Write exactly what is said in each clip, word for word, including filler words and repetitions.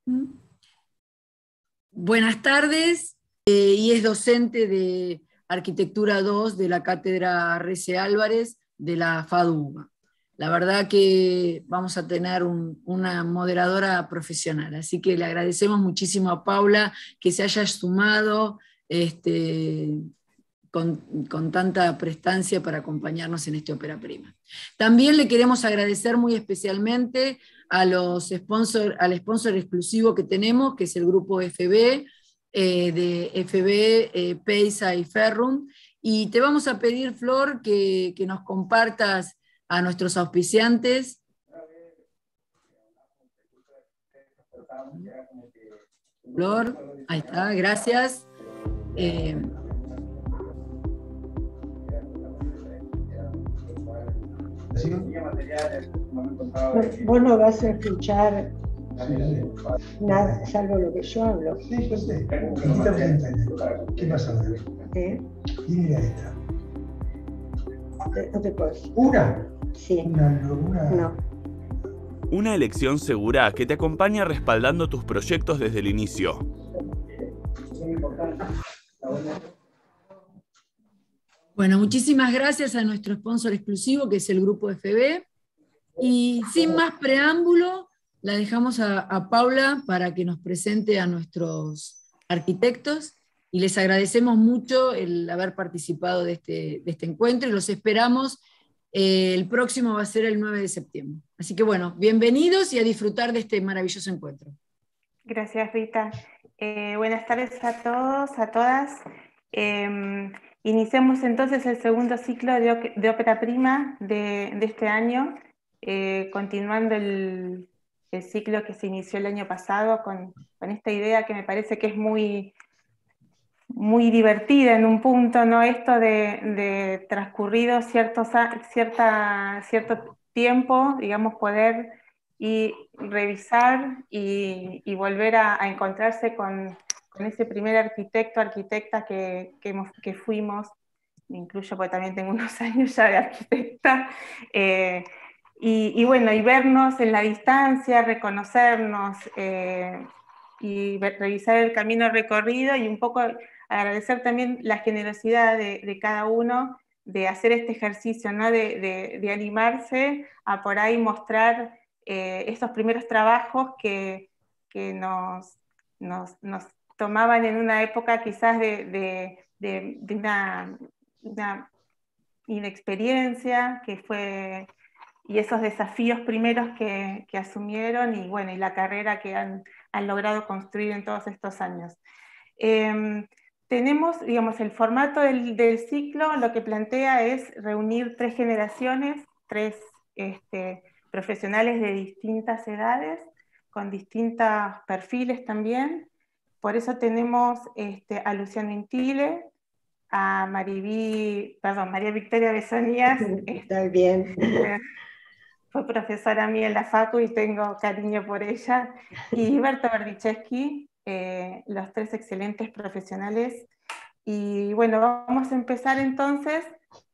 Buenas tardes, eh, y es docente de Arquitectura dos de la Cátedra Rece Álvarez de la FADUBA. La verdad que vamos a tener un, una moderadora profesional, así que le agradecemos muchísimo a Paula que se haya sumado este, con, con tanta prestancia para acompañarnos en este ópera prima. También le queremos agradecer muy especialmente a los sponsor, al sponsor exclusivo que tenemos, que es el grupo F B, eh, de F B, eh, Peisa y Ferrum, y te vamos a pedir, Flor, que, que nos compartas a nuestros auspiciantes. Flor, ahí está, gracias. Eh, Vos no vas a escuchar nada, salvo lo que yo hablo. Sí, yo sé. ¿Qué pasa ahora? ¿Eh? ¿Quién era esta? No te puedo decir. ¿Una? Sí. Una, una... No. Una elección segura que te acompaña respaldando tus proyectos desde el inicio. Bueno, muchísimas gracias a nuestro sponsor exclusivo, que es el grupo F B. Y sin más preámbulo, la dejamos a, a Paula para que nos presente a nuestros arquitectos, y les agradecemos mucho el haber participado de este, de este encuentro, y los esperamos. Eh, el próximo va a ser el nueve de septiembre. Así que bueno, bienvenidos y a disfrutar de este maravilloso encuentro. Gracias, Rita. Eh, buenas tardes a todos, a todas. Eh, iniciamos entonces el segundo ciclo de, de ópera prima de, de este año, eh, continuando el, el ciclo que se inició el año pasado con, con esta idea que me parece que es muy, muy divertida en un punto, ¿no? Esto de, de transcurrido ciertos, cierta, cierto tiempo, digamos, poder y revisar y, y volver a, a encontrarse con, con ese primer arquitecto, arquitecta que, que, hemos, que fuimos, me incluyo porque también tengo unos años ya de arquitecta, eh, y, y bueno, y vernos en la distancia, reconocernos, eh, y revisar el camino recorrido, y un poco agradecer también la generosidad de, de cada uno de hacer este ejercicio, ¿no? de, de, de animarse a por ahí mostrar eh, estos primeros trabajos que, que nos, nos, nos tomaban en una época quizás de, de, de, de una, una inexperiencia, que fue, y esos desafíos primeros que, que asumieron, y bueno, y la carrera que han, han logrado construir en todos estos años. Eh, tenemos, digamos, el formato del, del ciclo, lo que plantea es reunir tres generaciones, tres este, profesionales de distintas edades, con distintos perfiles también. Por eso tenemos este, a Luciano Intile, a Mariví, perdón, María Victoria Besonías. Está bien. Este, fue profesora mía en la Facu y tengo cariño por ella. Y Berto Berdichevsky, eh, los tres excelentes profesionales. Y bueno, vamos a empezar entonces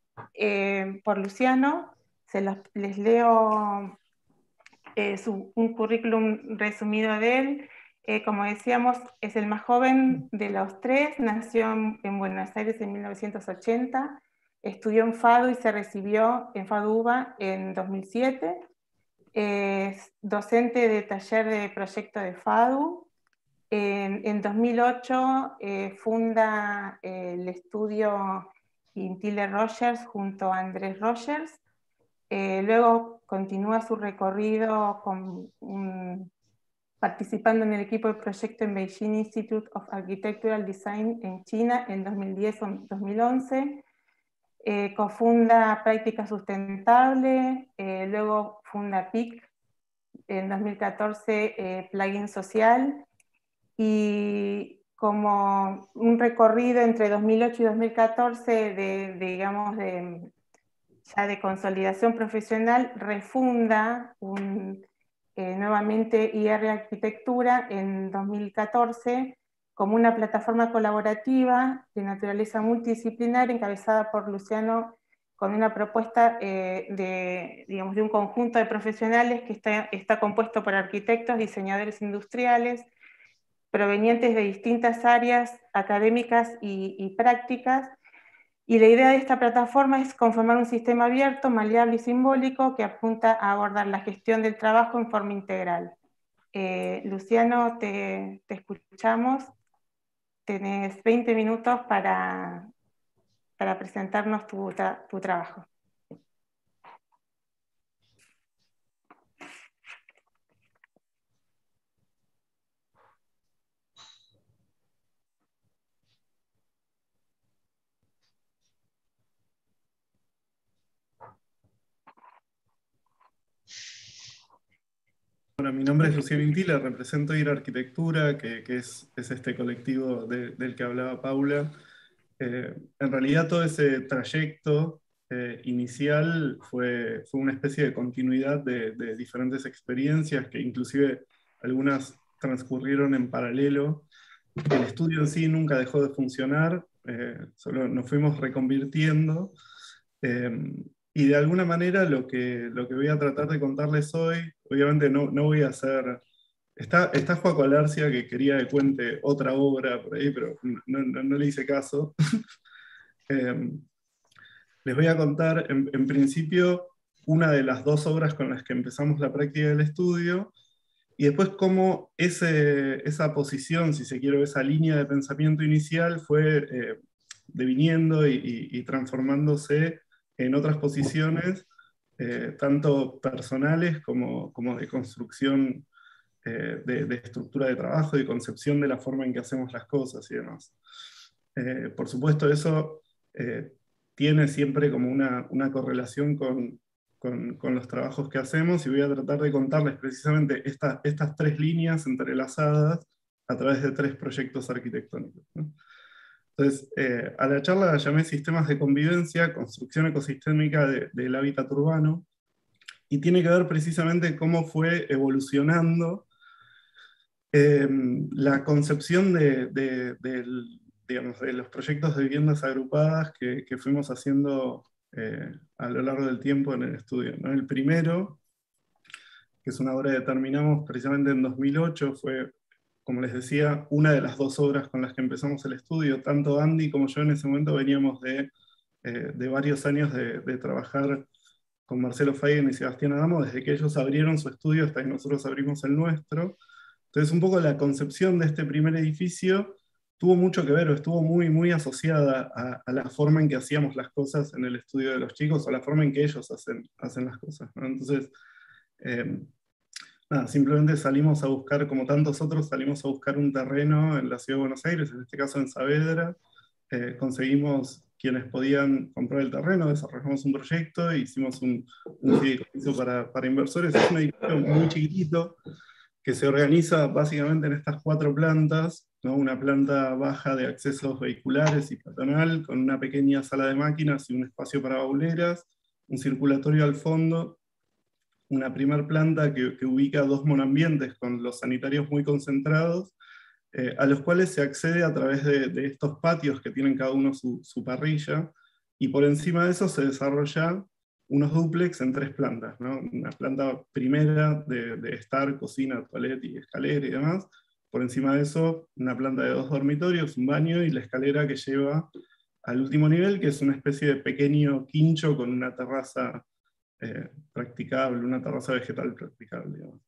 eh, por Luciano. Se los, les leo eh, su, un currículum resumido de él. Eh, como decíamos, es el más joven de los tres, nació en, en Buenos Aires en mil novecientos ochenta, estudió en FADU y se recibió en FADUBA en dos mil siete, es docente de taller de proyecto de FADU. En, en dos mil ocho eh, funda eh, el estudio Intile Rogers junto a Andrés Rogers. Eh, luego continúa su recorrido con, um, participando en el equipo de proyecto en Beijing Institute of Architectural Design en China en dos mil diez a dos mil once. Eh, cofunda Práctica Sustentable, eh, luego funda P I C, en dos mil catorce eh, Plugin Social, y como un recorrido entre dos mil ocho y dos mil catorce de, de digamos, de, ya de consolidación profesional, refunda un, eh, nuevamente I R Arquitectura en dos mil catorce como una plataforma colaborativa de naturaleza multidisciplinar encabezada por Luciano con una propuesta eh, de, digamos, de un conjunto de profesionales que está, está compuesto por arquitectos, diseñadores industriales, provenientes de distintas áreas académicas y, y prácticas, y la idea de esta plataforma es conformar un sistema abierto, maleable y simbólico que apunta a abordar la gestión del trabajo en forma integral. Eh, Luciano, te, te escuchamos. Tenés veinte minutos para, para presentarnos tu, tra tu trabajo. Bueno, mi nombre es Luciano Intila, represento I R Arquitectura, que, que es, es este colectivo de, del que hablaba Paula. Eh, en realidad todo ese trayecto eh, inicial fue, fue una especie de continuidad de, de diferentes experiencias, que inclusive algunas transcurrieron en paralelo. El estudio en sí nunca dejó de funcionar, eh, solo nos fuimos reconvirtiendo. Eh, y de alguna manera lo que, lo que voy a tratar de contarles hoy, obviamente no, no voy a hacer... Está, está Joaco Alarcia, que quería que cuente otra obra por ahí, pero no, no, no le hice caso. eh, les voy a contar, en, en principio, una de las dos obras con las que empezamos la práctica del estudio, y después cómo ese, esa posición, si se quiere, esa línea de pensamiento inicial fue eh, deviniendo y, y, y transformándose en otras posiciones, eh, tanto personales como, como de construcción eh, de, de estructura de trabajo, de concepción de la forma en que hacemos las cosas y demás. Eh, por supuesto, eso eh, tiene siempre como una, una correlación con, con, con los trabajos que hacemos, y voy a tratar de contarles precisamente esta, estas tres líneas entrelazadas a través de tres proyectos arquitectónicos, ¿no? Entonces, eh, a la charla la llamé Sistemas de Convivencia, Construcción Ecosistémica de, del Hábitat Urbano, y tiene que ver precisamente cómo fue evolucionando eh, la concepción de, de, de, digamos, de los proyectos de viviendas agrupadas que, que fuimos haciendo eh, a lo largo del tiempo en el estudio, ¿no? El primero, que es una obra que terminamos precisamente en dos mil ocho, fue, como les decía, una de las dos obras con las que empezamos el estudio. Tanto Andy como yo en ese momento veníamos de, eh, de varios años de, de trabajar con Marcelo Feigen y Sebastián Adamo, desde que ellos abrieron su estudio hasta que nosotros abrimos el nuestro. Entonces, un poco la concepción de este primer edificio tuvo mucho que ver, o estuvo muy, muy asociada a, a la forma en que hacíamos las cosas en el estudio de los chicos, o la forma en que ellos hacen, hacen las cosas, ¿no? Entonces, eh, nada, simplemente salimos a buscar, como tantos otros, salimos a buscar un terreno en la ciudad de Buenos Aires, en este caso en Saavedra. Eh, conseguimos quienes podían comprar el terreno, desarrollamos un proyecto, e hicimos un, un fideicomiso para, para inversores. Es un edificio muy chiquitito, que se organiza básicamente en estas cuatro plantas, ¿no? Una planta baja de accesos vehiculares y peatonal, con una pequeña sala de máquinas y un espacio para bauleras, un circulatorio al fondo, una primer planta que, que ubica dos monoambientes con los sanitarios muy concentrados, eh, a los cuales se accede a través de, de estos patios que tienen cada uno su, su parrilla, y por encima de eso se desarrolla unos dúplex en tres plantas, ¿no? Una planta primera de, de estar, cocina, toilette y escalera y demás. Por encima de eso, una planta de dos dormitorios, un baño y la escalera que lleva al último nivel, que es una especie de pequeño quincho con una terraza eh, practicable, una terraza vegetal practicable, digamos.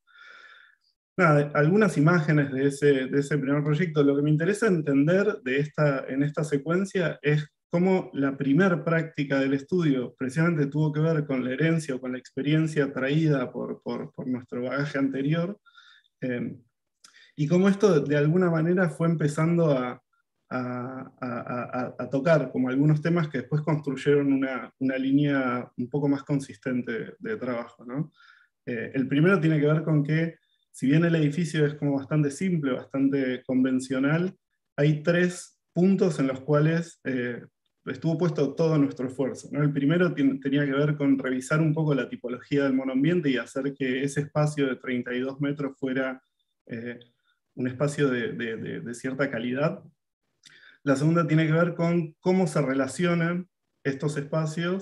Nada, algunas imágenes de ese, de ese primer proyecto. Lo que me interesa entender de esta, en esta secuencia es cómo la primer práctica del estudio precisamente tuvo que ver con la herencia o con la experiencia traída por, por, por nuestro bagaje anterior, eh, y cómo esto de alguna manera fue empezando a, a, a, a tocar como algunos temas que después construyeron una, una línea un poco más consistente de, de trabajo, ¿no? Eh, el primero tiene que ver con que, si bien el edificio es como bastante simple, bastante convencional, hay tres puntos en los cuales eh, estuvo puesto todo nuestro esfuerzo, ¿no? El primero tenía que ver con revisar un poco la tipología del monoambiente y hacer que ese espacio de treinta y dos metros fuera eh, un espacio de, de, de, de cierta calidad. La segunda tiene que ver con cómo se relacionan estos espacios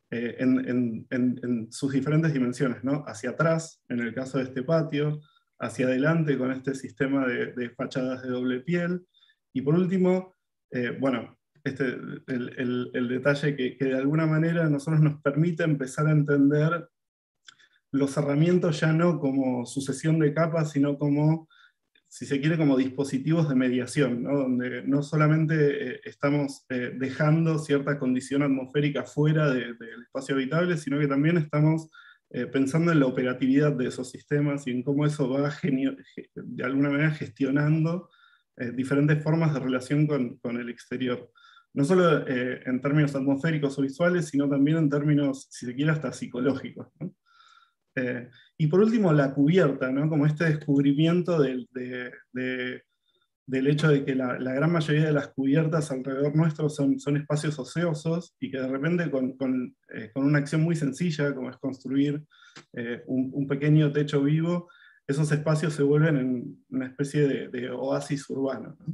eh, en, en, en, en sus diferentes dimensiones, ¿no? Hacia atrás, en el caso de este patio, hacia adelante con este sistema de, de fachadas de doble piel, y por último, eh, bueno, este, el, el, el detalle que, que de alguna manera a nosotros nos permite empezar a entender los cerramientos ya no como sucesión de capas, sino como, si se quiere, como dispositivos de mediación, ¿no? Donde no solamente eh, estamos eh, dejando cierta condición atmosférica fuera de, del espacio habitable, sino que también estamos eh, pensando en la operatividad de esos sistemas y en cómo eso va de alguna manera gestionando eh, diferentes formas de relación con, con el exterior. No solo eh, en términos atmosféricos o visuales, sino también en términos, si se quiere, hasta psicológicos, ¿no? Eh, y por último, la cubierta, ¿no? Como este descubrimiento del, de, de, del hecho de que la, la gran mayoría de las cubiertas alrededor nuestro son, son espacios ociosos, y que de repente con, con, eh, con una acción muy sencilla, como es construir eh, un, un pequeño techo vivo, esos espacios se vuelven en una especie de, de oasis urbano, ¿no?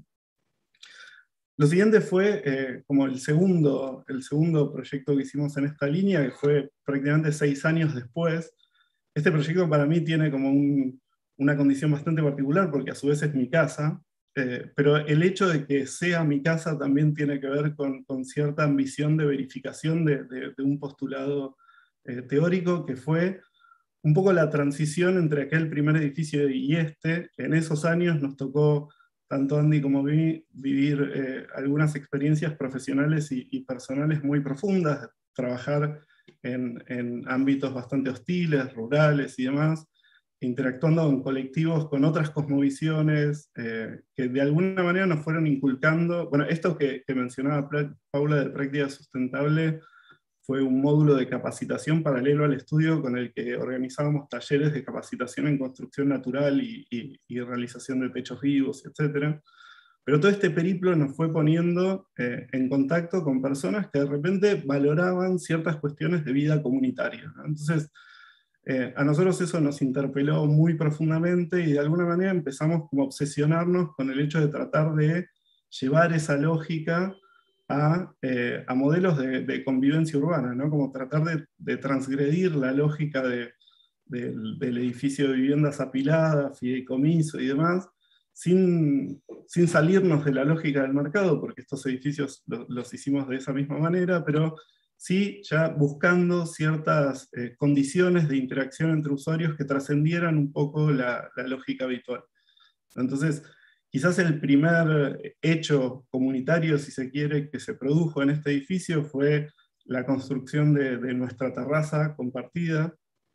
Lo siguiente fue eh, como el segundo, el segundo proyecto que hicimos en esta línea, que fue prácticamente seis años después. Este proyecto para mí tiene como un, una condición bastante particular, porque a su vez es mi casa, eh, pero el hecho de que sea mi casa también tiene que ver con, con cierta ambición de verificación de, de, de un postulado eh, teórico, que fue un poco la transición entre aquel primer edificio y este. En esos años nos tocó, tanto Andy como a mí, vivir eh, algunas experiencias profesionales y, y personales muy profundas, trabajar en, en ámbitos bastante hostiles, rurales y demás, interactuando con colectivos con otras cosmovisiones, eh, que de alguna manera nos fueron inculcando. Bueno, esto que, que mencionaba Paula de práctica sustentable fue un módulo de capacitación paralelo al estudio con el que organizábamos talleres de capacitación en construcción natural y, y, y realización de techos vivos, etcétera. Pero todo este periplo nos fue poniendo eh, en contacto con personas que de repente valoraban ciertas cuestiones de vida comunitaria, ¿no? Entonces, eh, a nosotros eso nos interpeló muy profundamente, y de alguna manera empezamos como a obsesionarnos con el hecho de tratar de llevar esa lógica a, eh, a modelos de, de convivencia urbana, ¿no? Como tratar de, de transgredir la lógica de, de, del edificio de viviendas apiladas, fideicomiso y demás, sin, sin salirnos de la lógica del mercado, porque estos edificios lo, los hicimos de esa misma manera, pero sí ya buscando ciertas eh, condiciones de interacción entre usuarios que trascendieran un poco la, la lógica habitual. Entonces, quizás el primer hecho comunitario, si se quiere, que se produjo en este edificio fue la construcción de, de nuestra terraza compartida.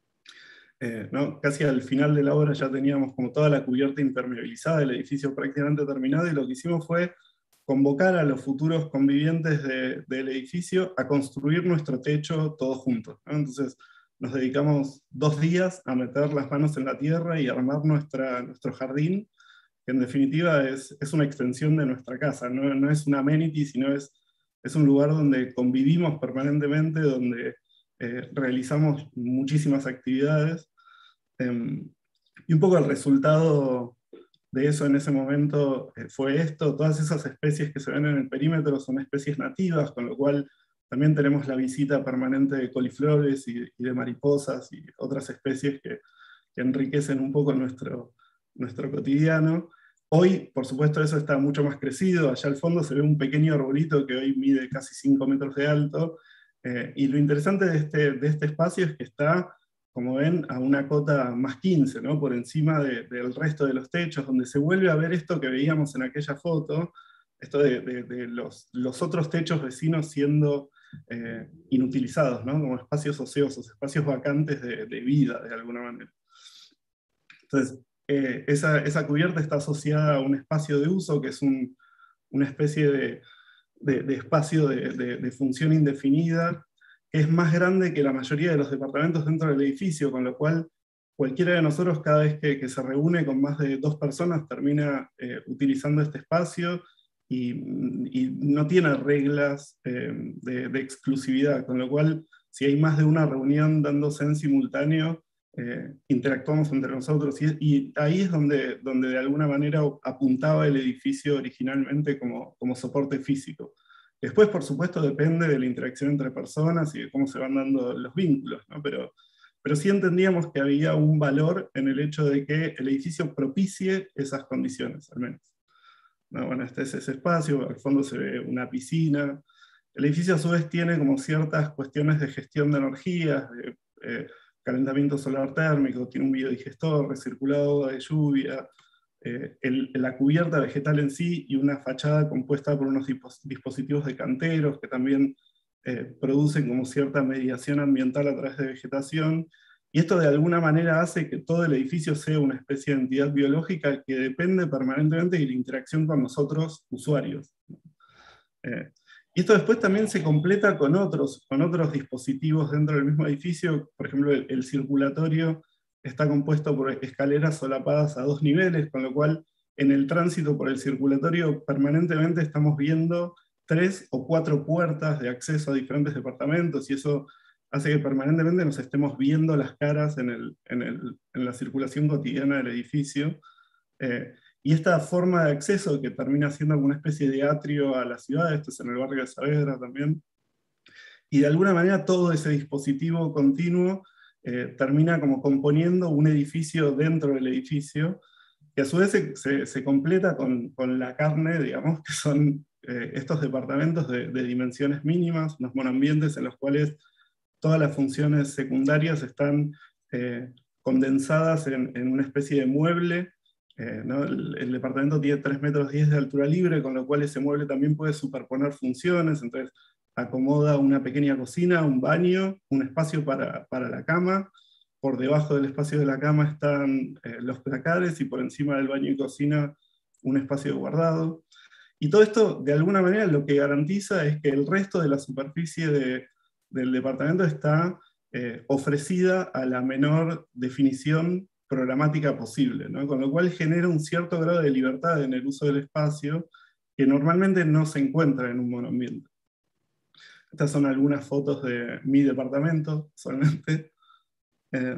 Eh, ¿no? Casi al final de la obra ya teníamos como toda la cubierta impermeabilizada, el edificio prácticamente terminado, y lo que hicimos fue convocar a los futuros convivientes de, del edificio a construir nuestro techo todos juntos, ¿no? Entonces nos dedicamos dos días a meter las manos en la tierra y armar nuestra, nuestro jardín, que en definitiva es, es una extensión de nuestra casa, no, no es una amenity, sino es, es un lugar donde convivimos permanentemente, donde eh, realizamos muchísimas actividades. Eh, y un poco el resultado de eso en ese momento eh, fue esto. Todas esas especies que se ven en el perímetro son especies nativas, con lo cual también tenemos la visita permanente de coliflores y, y de mariposas y otras especies que, que enriquecen un poco nuestro, nuestro cotidiano. Hoy, por supuesto, eso está mucho más crecido. Allá al fondo se ve un pequeño arbolito que hoy mide casi cinco metros de alto. Eh, y lo interesante de este, de este espacio es que está, como ven, a una cota más quince, ¿no? Por encima de, del resto de los techos, donde se vuelve a ver esto que veíamos en aquella foto, esto de, de, de los, los otros techos vecinos siendo eh, inutilizados, ¿no? Como espacios ociosos, espacios vacantes de, de vida, de alguna manera. Entonces, eh, esa, esa cubierta está asociada a un espacio de uso, que es un, una especie de, de, de espacio de, de, de función indefinida, que es más grande que la mayoría de los departamentos dentro del edificio, con lo cual cualquiera de nosotros, cada vez que, que se reúne con más de dos personas, termina eh, utilizando este espacio, y, y no tiene reglas eh, de, de exclusividad, con lo cual, si hay más de una reunión dándose en simultáneo, eh, interactuamos entre nosotros, y, y ahí es donde, donde de alguna manera apuntaba el edificio originalmente como, como soporte físico. Después, por supuesto, depende de la interacción entre personas y de cómo se van dando los vínculos, ¿no? Pero, pero sí entendíamos que había un valor en el hecho de que el edificio propicie esas condiciones, al menos. ¿No? Bueno, este es ese espacio, al fondo se ve una piscina. El edificio a su vez tiene como ciertas cuestiones de gestión de energías, de eh, calentamiento solar térmico, tiene un biodigestor, recirculado de lluvia, eh, el, la cubierta vegetal en sí y una fachada compuesta por unos dispositivos de canteros que también eh, producen como cierta mediación ambiental a través de vegetación. Y esto de alguna manera hace que todo el edificio sea una especie de entidad biológica que depende permanentemente de la interacción con nosotros, usuarios. Eh, y esto después también se completa con otros, con otros dispositivos dentro del mismo edificio. Por ejemplo, el, el circulatorio está compuesto por escaleras solapadas a dos niveles, con lo cual en el tránsito por el circulatorio permanentemente estamos viendo tres o cuatro puertas de acceso a diferentes departamentos, y eso hace que permanentemente nos estemos viendo las caras en, el, en, el, en la circulación cotidiana del edificio. Eh, y esta forma de acceso que termina siendo como una especie de atrio a la ciudad, esto es en el barrio de Saavedra también, y de alguna manera todo ese dispositivo continuo eh, termina como componiendo un edificio dentro del edificio, que a su vez se, se, se completa con, con la carne, digamos, que son eh, estos departamentos de, de dimensiones mínimas, unos monoambientes en los cuales todas las funciones secundarias están eh, condensadas en, en una especie de mueble. Eh, ¿no? el, el departamento tiene tres metros diez de altura libre, con lo cual ese mueble también puede superponer funciones, entonces acomoda una pequeña cocina, un baño, un espacio para, para la cama. Por debajo del espacio de la cama están eh, los placares, y por encima del baño y cocina un espacio guardado. Y todo esto, de alguna manera, lo que garantiza es que el resto de la superficie de, del departamento está eh, ofrecida a la menor definición programática posible, ¿no? Con lo cual genera un cierto grado de libertad en el uso del espacio que normalmente no se encuentra en un monoambiente. Estas son algunas fotos de mi departamento, solamente. Eh,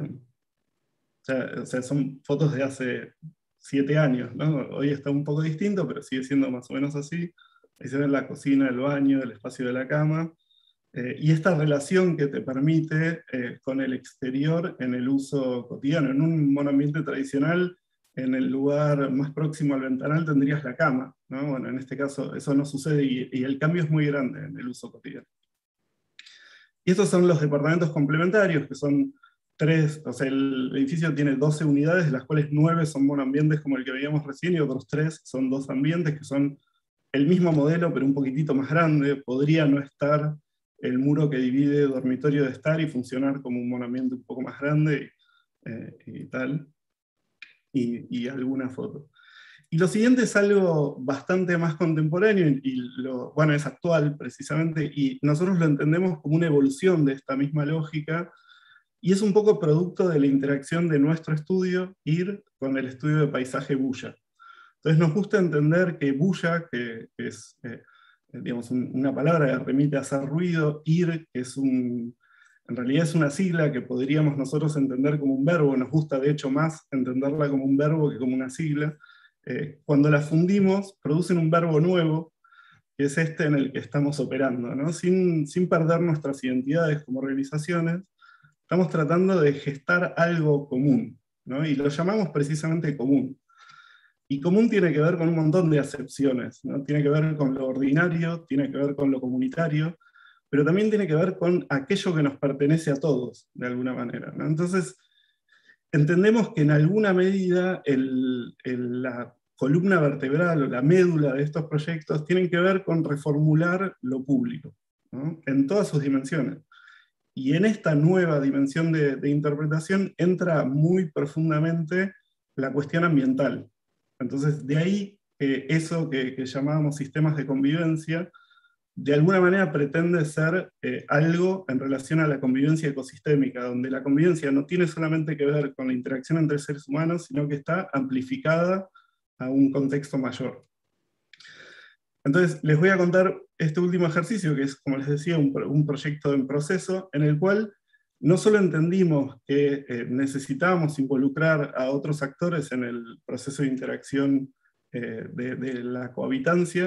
o, sea, o sea, son fotos de hace siete años, ¿no? Hoy está un poco distinto, pero sigue siendo más o menos así. Ahí se ven la cocina, el baño, el espacio de la cama. Eh, y esta relación que te permite eh, con el exterior en el uso cotidiano. En un monoambiente tradicional, en el lugar más próximo al ventanal tendrías la cama, ¿no? Bueno, en este caso eso no sucede, y, y el cambio es muy grande en el uso cotidiano. Y estos son los departamentos complementarios, que son tres, o sea, el edificio tiene doce unidades, de las cuales nueve son monoambientes como el que veíamos recién, y otros tres son dos ambientes, que son el mismo modelo, pero un poquitito más grande. Podría no estar el muro que divide dormitorio de estar y funcionar como un monoambiente un poco más grande, eh, y tal, y, y alguna foto. Y lo siguiente es algo bastante más contemporáneo, y lo, bueno, es actual precisamente, y nosotros lo entendemos como una evolución de esta misma lógica, y es un poco producto de la interacción de nuestro estudio, I R, con el estudio de paisaje Bulla. Entonces nos gusta entender que Bulla, que, que es eh, digamos, un, una palabra que remite a hacer ruido, I R, que es un, en realidad es una sigla que podríamos nosotros entender como un verbo, nos gusta de hecho más entenderla como un verbo que como una sigla. Eh, cuando la fundimos, producen un verbo nuevo, que es este en el que estamos operando, ¿no? Sin, sin perder nuestras identidades como organizaciones, estamos tratando de gestar algo común, ¿no? Y lo llamamos precisamente común. Y común tiene que ver con un montón de acepciones, ¿no? Tiene que ver con lo ordinario, tiene que ver con lo comunitario, pero también tiene que ver con aquello que nos pertenece a todos, de alguna manera, ¿no? Entonces, entendemos que en alguna medida el, el, la columna vertebral o la médula de estos proyectos tienen que ver con reformular lo público, ¿no? En todas sus dimensiones. Y en esta nueva dimensión de, de interpretación entra muy profundamente la cuestión ambiental. Entonces, de ahí eh, eso que, que llamábamos sistemas de convivencia, de alguna manera pretende ser eh, algo en relación a la convivencia ecosistémica, donde la convivencia no tiene solamente que ver con la interacción entre seres humanos, sino que está amplificada a un contexto mayor. Entonces, les voy a contar este último ejercicio, que es, como les decía, un, un proyecto en proceso, en el cual no solo entendimos que eh, necesitábamos involucrar a otros actores en el proceso de interacción eh, de, de la cohabitancia,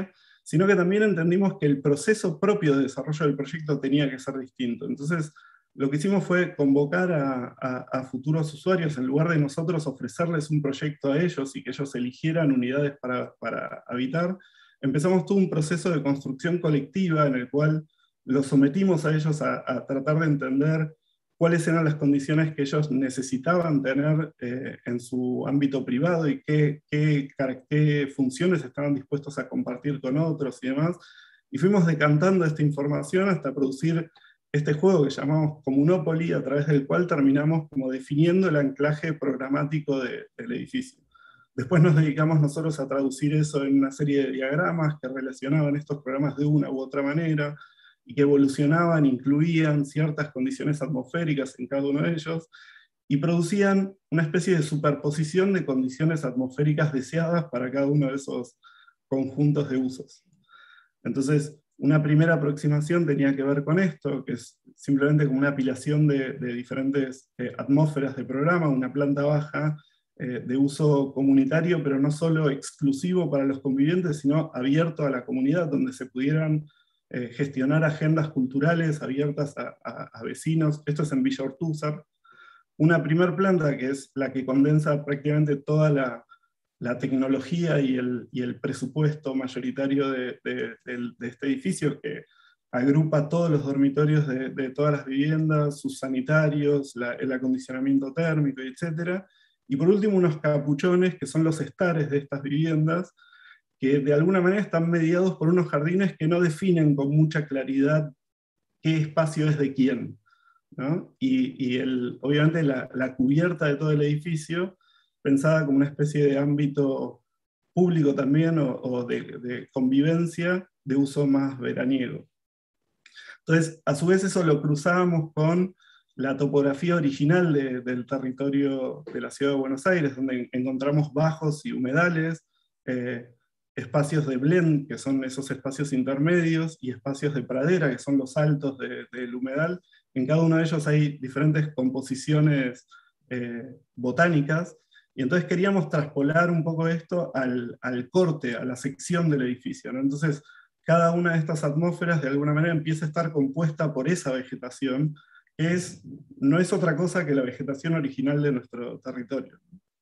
sino que también entendimos que el proceso propio de desarrollo del proyecto tenía que ser distinto. Entonces, lo que hicimos fue convocar a, a, a futuros usuarios, en lugar de nosotros ofrecerles un proyecto a ellos y que ellos eligieran unidades para, para habitar, empezamos todo un proceso de construcción colectiva en el cual los sometimos a ellos a, a tratar de entender cuáles eran las condiciones que ellos necesitaban tener eh, en su ámbito privado y qué, qué, qué funciones estaban dispuestos a compartir con otros y demás. Y fuimos decantando esta información hasta producir este juego que llamamos Comunopoly, a través del cual terminamos como definiendo el anclaje programático de, del edificio. Después nos dedicamos nosotros a traducir eso en una serie de diagramas que relacionaban estos programas de una u otra manera, y que evolucionaban, incluían ciertas condiciones atmosféricas en cada uno de ellos, y producían una especie de superposición de condiciones atmosféricas deseadas para cada uno de esos conjuntos de usos. Entonces, una primera aproximación tenía que ver con esto, que es simplemente como una apilación de, de diferentes eh, atmósferas de programa, una planta baja eh, de uso comunitario, pero no solo exclusivo para los convivientes, sino abierto a la comunidad, donde se pudieran eh, gestionar agendas culturales abiertas a, a, a vecinos. Esto es en Villa Ortúzar. Una primer planta, que es la que condensa prácticamente toda la la tecnología y el, y el presupuesto mayoritario de, de, de, de este edificio, que agrupa todos los dormitorios de, de todas las viviendas, sus sanitarios, la, el acondicionamiento térmico, etcétera. Y por último, unos capuchones, que son los estares de estas viviendas, que de alguna manera están mediados por unos jardines que no definen con mucha claridad qué espacio es de quién, ¿no? Y, y el, obviamente la, la cubierta de todo el edificio, pensada como una especie de ámbito público también, o, o de, de convivencia, de uso más veraniego. Entonces, a su vez eso lo cruzábamos con la topografía original de, del territorio de la ciudad de Buenos Aires, donde encontramos bajos y humedales, eh, espacios de blend, que son esos espacios intermedios, y espacios de pradera, que son los altos de, del humedal. En cada uno de ellos hay diferentes composiciones eh, botánicas, y entonces queríamos traspolar un poco esto al, al corte, a la sección del edificio, ¿no? Entonces, cada una de estas atmósferas de alguna manera empieza a estar compuesta por esa vegetación, que es, no es otra cosa que la vegetación original de nuestro territorio.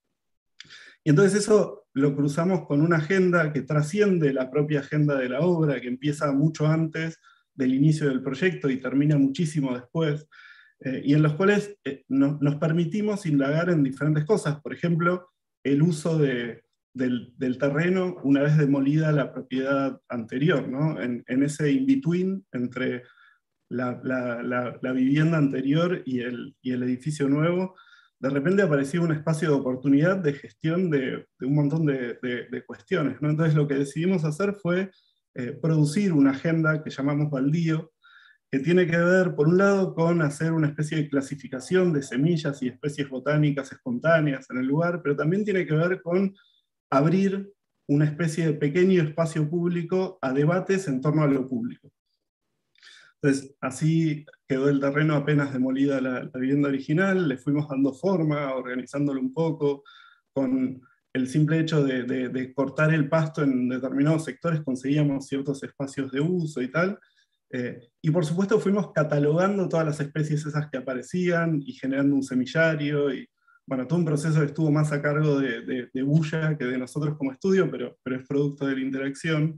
Y entonces eso lo cruzamos con una agenda que trasciende la propia agenda de la obra, que empieza mucho antes del inicio del proyecto y termina muchísimo después, eh, y en los cuales eh, no, nos permitimos indagar en diferentes cosas. Por ejemplo, el uso de, del, del terreno una vez demolida la propiedad anterior, ¿no? En, en ese in-between entre la, la, la, la vivienda anterior y el, y el edificio nuevo, de repente aparecía un espacio de oportunidad de gestión de, de un montón de, de, de cuestiones, ¿no? Entonces lo que decidimos hacer fue eh, producir una agenda que llamamos Baldío, que tiene que ver, por un lado, con hacer una especie de clasificación de semillas y especies botánicas espontáneas en el lugar, pero también tiene que ver con abrir una especie de pequeño espacio público a debates en torno a lo público. Entonces, así quedó el terreno apenas demolida la, la vivienda original, le fuimos dando forma, organizándolo un poco, con el simple hecho de, de, de cortar el pasto en determinados sectores, conseguíamos ciertos espacios de uso y tal, eh, y por supuesto fuimos catalogando todas las especies esas que aparecían, y generando un semillario, y bueno, todo un proceso que estuvo más a cargo de, de, de Bulla que de nosotros como estudio, pero, pero es producto de la interacción.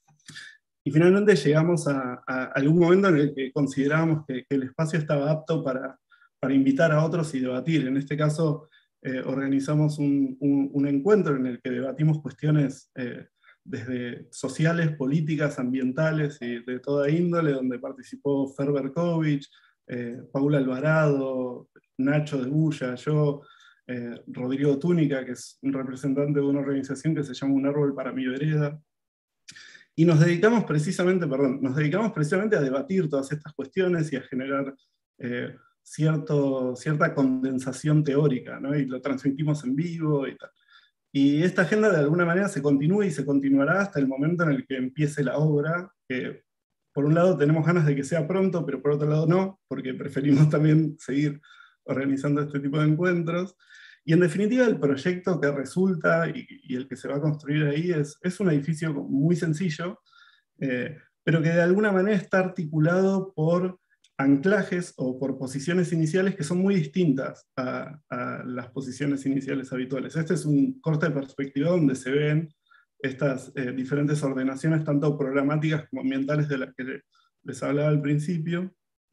Y finalmente llegamos a, a algún momento en el que considerábamos que, que el espacio estaba apto para, para invitar a otros y debatir. En este caso, eh, organizamos un, un, un encuentro en el que debatimos cuestiones eh, desde sociales, políticas, ambientales y de toda índole, donde participó Fer Berkovich, eh, Paula Alvarado, Nacho de Bulla, yo, eh, Rodrigo Túnica, que es un representante de una organización que se llama Un Árbol para mi Vereda. Y nos dedicamos precisamente, perdón, nos dedicamos precisamente a debatir todas estas cuestiones y a generar eh, cierto, cierta condensación teórica, ¿no? Y lo transmitimos en vivo y tal. Y esta agenda de alguna manera se continúa y se continuará hasta el momento en el que empiece la obra, que por un lado tenemos ganas de que sea pronto, pero por otro lado no, porque preferimos también seguir organizando este tipo de encuentros. Y en definitiva el proyecto que resulta y, y el que se va a construir ahí es, es un edificio muy sencillo, eh, pero que de alguna manera está articulado por anclajes o por posiciones iniciales que son muy distintas a, a las posiciones iniciales habituales. Este es un corte de perspectiva donde se ven estas eh, diferentes ordenaciones, tanto programáticas como ambientales, de las que les hablaba al principio.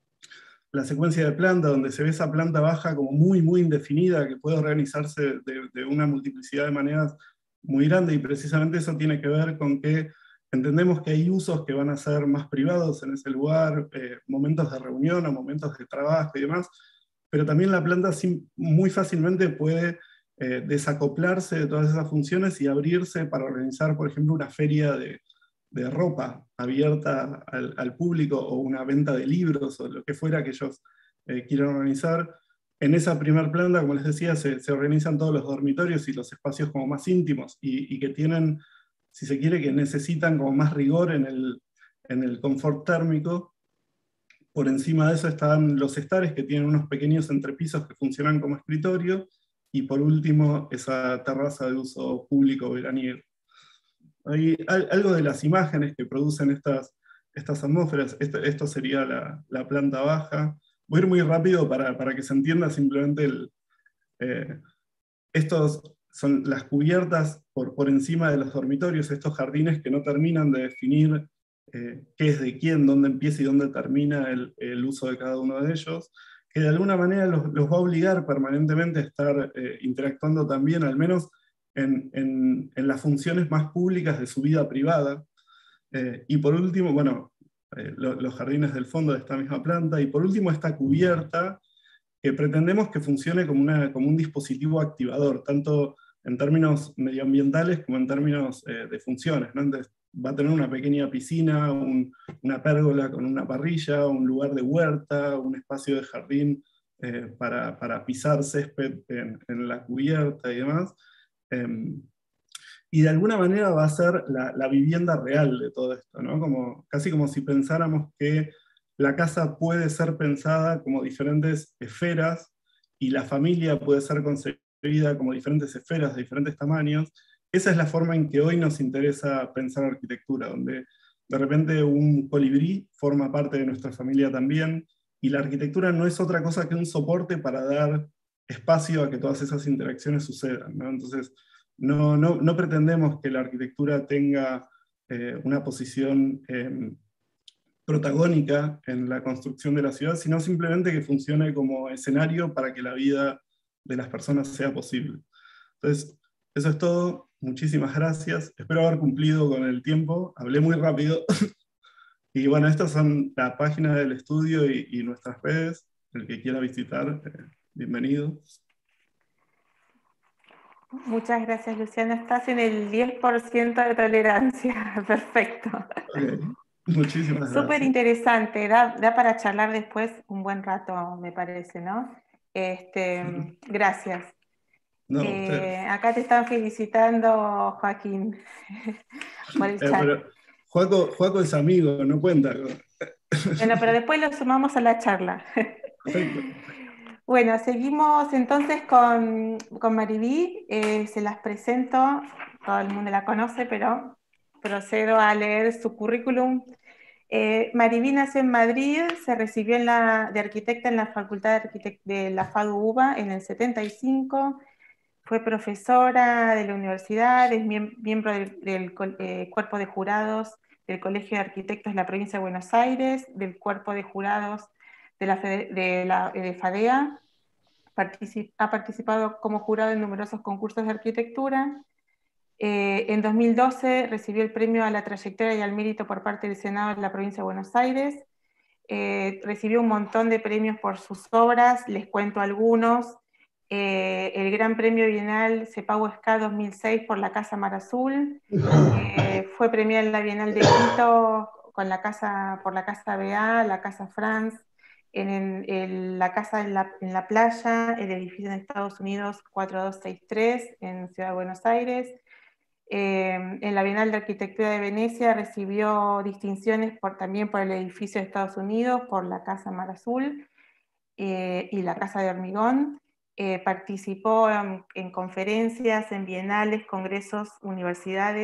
La secuencia de planta, donde se ve esa planta baja como muy, muy indefinida, que puede organizarse de, de una multiplicidad de maneras muy grande, y precisamente eso tiene que ver con que entendemos que hay usos que van a ser más privados en ese lugar, eh, momentos de reunión o momentos de trabajo y demás, pero también la planta muy fácilmente puede eh, desacoplarse de todas esas funciones y abrirse para organizar, por ejemplo, una feria de, de ropa abierta al, al público, o una venta de libros, o lo que fuera que ellos eh, quieran organizar. En esa primer planta, como les decía, se, se organizan todos los dormitorios y los espacios como más íntimos, y, y que tienen, si se quiere, que necesitan como más rigor en el, en el confort térmico. Por encima de eso están los estares, que tienen unos pequeños entrepisos que funcionan como escritorio, y por último esa terraza de uso público veraniego. Hay algo de las imágenes que producen estas, estas atmósferas. Esto, esto sería la, la planta baja. Voy a ir muy rápido para, para que se entienda simplemente el... Eh, estos son las cubiertas por, por encima de los dormitorios, estos jardines que no terminan de definir eh, qué es de quién, dónde empieza y dónde termina el, el uso de cada uno de ellos, que de alguna manera los, los va a obligar permanentemente a estar eh, interactuando también, al menos en, en, en las funciones más públicas de su vida privada. Eh, y por último, bueno, eh, lo, los jardines del fondo de esta misma planta, y por último esta cubierta, que pretendemos que funcione como, una, como un dispositivo activador, tanto en términos medioambientales como en términos eh, de funciones, ¿no? Entonces, va a tener una pequeña piscina, un, una pérgola con una parrilla, un lugar de huerta, un espacio de jardín eh, para, para pisar césped en, en la cubierta y demás. Eh, y de alguna manera va a ser la, la vivienda real de todo esto, ¿no? Como, casi como si pensáramos que la casa puede ser pensada como diferentes esferas, y la familia puede ser concebida como diferentes esferas de diferentes tamaños. Esa es la forma en que hoy nos interesa pensar arquitectura, donde de repente un colibrí forma parte de nuestra familia también, y la arquitectura no es otra cosa que un soporte para dar espacio a que todas esas interacciones sucedan, ¿no? Entonces, no, no, no pretendemos que la arquitectura tenga eh, una posición eh, protagónica en la construcción de la ciudad, sino simplemente que funcione como escenario para que la vida de las personas sea posible. Entonces, eso es todo. Muchísimas gracias. Espero haber cumplido con el tiempo. Hablé muy rápido. Y bueno, estas son la página del estudio y, y nuestras redes. El que quiera visitar, eh, bienvenido. Muchas gracias, Luciano. Estás en el diez por ciento de tolerancia. Perfecto. Okay. Muchísimas gracias. Súper interesante. Da, da para charlar después un buen rato, me parece, ¿no? Este, gracias. No, eh, acá te están felicitando, Joaquín, por el eh, chat. Pero Joaco, Joaco es amigo, no cuenta. Bueno, pero después lo sumamos a la charla. Perfecto. Bueno, seguimos entonces con, con Maribí. Eh, se las presento, todo el mundo la conoce, pero procedo a leer su currículum. Eh, Maribí nació en Madrid, se recibió en la, de arquitecta en la Facultad de, Arquitect de la FADU UBA en el setenta y cinco, fue profesora de la universidad, es miembro del, del eh, cuerpo de jurados del Colegio de Arquitectos de la Provincia de Buenos Aires, del cuerpo de jurados de la, de la de FADEA, Particip, ha participado como jurado en numerosos concursos de arquitectura. Eh, en dos mil doce recibió el premio a la trayectoria y al mérito por parte del Senado de la Provincia de Buenos Aires. Eh, recibió un montón de premios por sus obras, les cuento algunos. Eh, el Gran Premio Bienal Cepago Escá dos mil seis por la Casa Mar Azul. Eh, fue premiada en la Bienal de Quito con la casa, por la Casa B A, la Casa France, en, en, en la Casa en la, en la Playa, el edificio de Estados Unidos cuatro dos seis tres en Ciudad de Buenos Aires. Eh, en la Bienal de Arquitectura de Venecia recibió distinciones por, también por el edificio de Estados Unidos, por la Casa Mar Azul eh, y la Casa de Hormigón. Eh, participó en, en conferencias, en bienales, congresos, universidades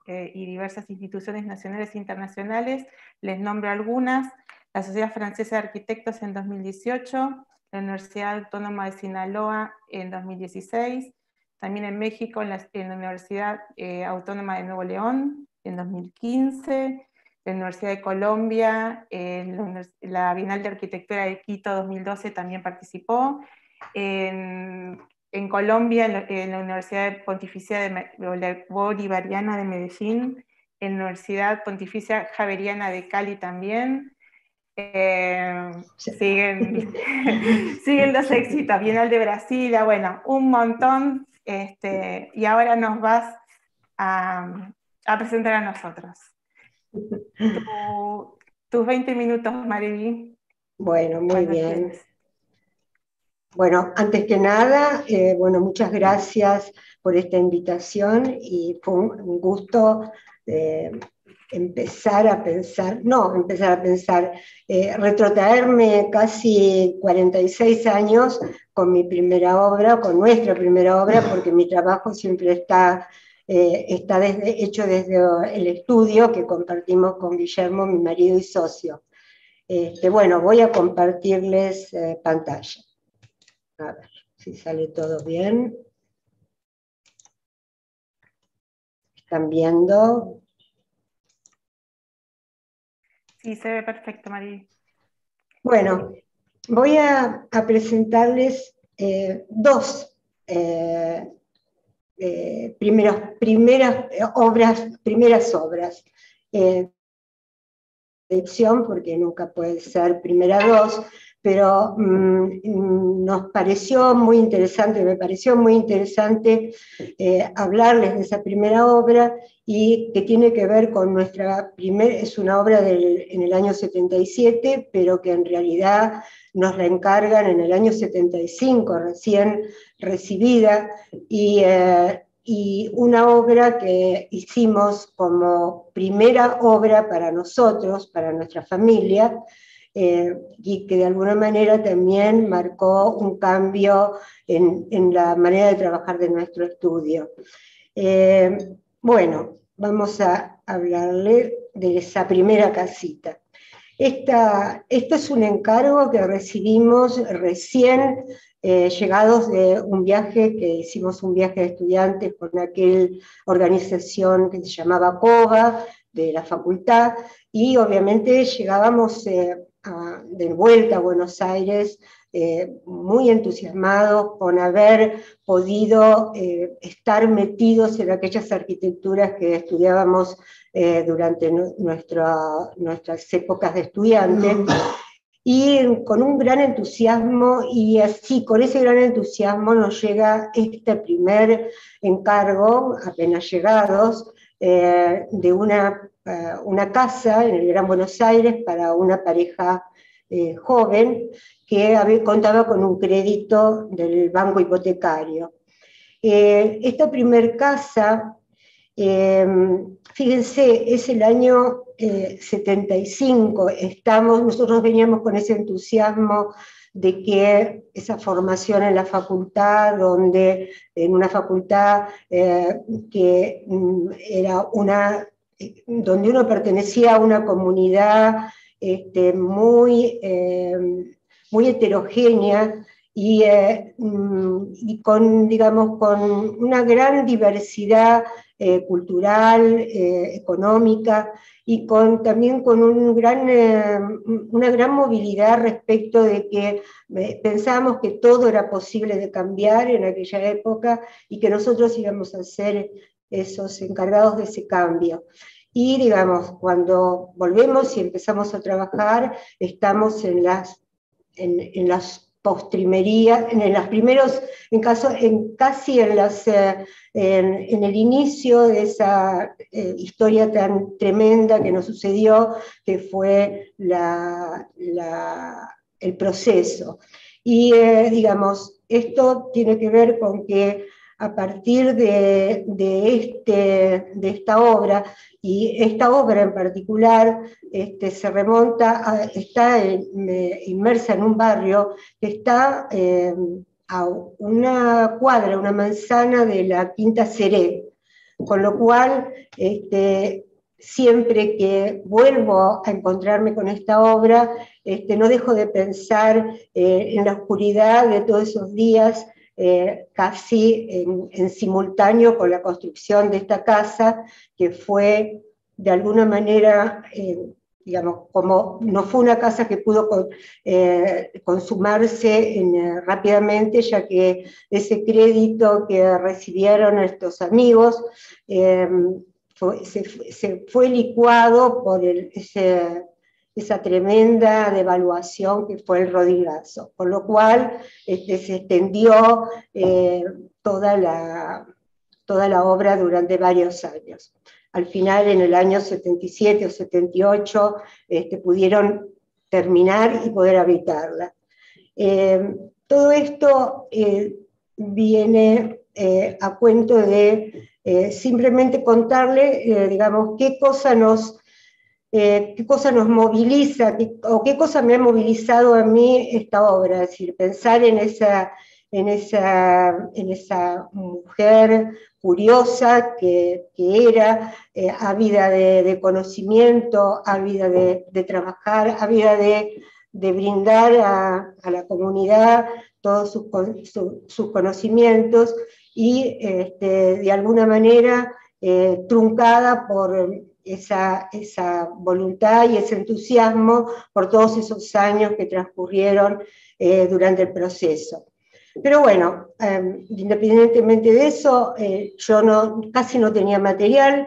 eh, y diversas instituciones nacionales e internacionales. Les nombro algunas: la Sociedad Francesa de Arquitectos en dos mil dieciocho, la Universidad Autónoma de Sinaloa en dos mil dieciséis, también en México en la, en la Universidad eh, Autónoma de Nuevo León en dos mil quince, la Universidad de Colombia, en la, la Bienal de Arquitectura de Quito dos mil doce también participó, en, en Colombia en la, en la Universidad Pontificia de Bolivariana de Medellín, en la Universidad Pontificia Javeriana de Cali también. Eh, siguen, siguen los éxitos, Bienal de Brasil, bueno, un montón, este, y ahora nos vas a, a presentar a nosotros. Tu, tus veinte minutos, Mariví. Bueno, muy bien. Tienes. Bueno, antes que nada, eh, bueno, muchas gracias por esta invitación y fue un gusto eh, empezar a pensar, no, empezar a pensar, eh, retrotraerme casi cuarenta y seis años con mi primera obra, con nuestra primera obra, porque mi trabajo siempre está, eh, está desde, hecho desde el estudio que compartimos con Guillermo, mi marido y socio. Este, bueno, voy a compartirles eh, pantalla. A ver si sale todo bien. ¿Están viendo? Sí, se ve perfecto, María. Bueno, voy a, a presentarles eh, dos eh, eh, primeras, primeras obras, primeras obras. Eh, porque nunca puede ser primera dos, pero mmm, nos pareció muy interesante, me pareció muy interesante eh, hablarles de esa primera obra, y que tiene que ver con nuestra primera, es una obra del, en el año setenta y siete, pero que en realidad nos la encargan en el año setenta y cinco, recién recibida, y, eh, y una obra que hicimos como primera obra para nosotros, para nuestra familia, eh, y que de alguna manera también marcó un cambio en, en la manera de trabajar de nuestro estudio. Eh, bueno, vamos a hablarle de esa primera casita. Esta, este es un encargo que recibimos recién eh, llegados de un viaje, que hicimos un viaje de estudiantes con aquella organización que se llamaba COBA, de la facultad, y obviamente llegábamos eh, a, de vuelta a Buenos Aires eh, muy entusiasmados con haber podido eh, estar metidos en aquellas arquitecturas que estudiábamos eh, durante nuestra, nuestras épocas de estudiantes, y con un gran entusiasmo, y así, con ese gran entusiasmo nos llega este primer encargo, apenas llegados, eh, de una, uh, una casa en el Gran Buenos Aires para una pareja eh, joven que había, contaba con un crédito del banco hipotecario. Eh, esta primer casa, eh, fíjense, es el año eh, setenta y cinco, estamos, nosotros veníamos con ese entusiasmo de que esa formación en la facultad, donde en una facultad eh, que mm, era una, donde uno pertenecía a una comunidad este, muy, eh, muy heterogénea, y, eh, y con, digamos, con una gran diversidad eh, cultural, eh, económica, y con, también con un gran, eh, una gran movilidad respecto de que eh, pensábamos que todo era posible de cambiar en aquella época, y que nosotros íbamos a ser esos encargados de ese cambio. Y digamos, cuando volvemos y empezamos a trabajar, estamos en las, en, en las postrimería, en los primeros, en, caso, en casi en, las, eh, en, en el inicio de esa eh, historia tan tremenda que nos sucedió, que fue la, la, el proceso. Y eh, digamos, esto tiene que ver con que a partir de, de, este, de esta obra, y esta obra en particular este, se remonta, a, está en, eh, inmersa en un barrio que está eh, a una cuadra, una manzana de la Quinta Seré, con lo cual este, siempre que vuelvo a encontrarme con esta obra, este, no dejo de pensar eh, en la oscuridad de todos esos días, eh, casi en, en simultáneo con la construcción de esta casa, que fue de alguna manera, eh, digamos, como no fue una casa que pudo eh, consumarse en, eh, rápidamente, ya que ese crédito que recibieron estos amigos eh, fue, se, se fue licuado por el, ese, esa tremenda devaluación que fue el Rodigazo, con lo cual este, se extendió eh, toda, la, toda la obra durante varios años. Al final, en el año setenta y siete o setenta y ocho, este, pudieron terminar y poder habitarla. Eh, todo esto eh, viene eh, a cuento de eh, simplemente contarle, eh, digamos, qué cosa nos, eh, qué cosa nos moviliza, qué, o qué cosa me ha movilizado a mí esta obra, es decir, pensar en esa, en esa, en esa mujer curiosa que, que era, eh, ávida de, de conocimiento, ávida de, de trabajar, ávida de, de brindar a, a la comunidad todos sus, su, sus conocimientos y este, de alguna manera eh, truncada por esa, esa voluntad y ese entusiasmo por todos esos años que transcurrieron eh, durante el proceso. Pero bueno, eh, independientemente de eso, eh, yo no, casi no tenía material,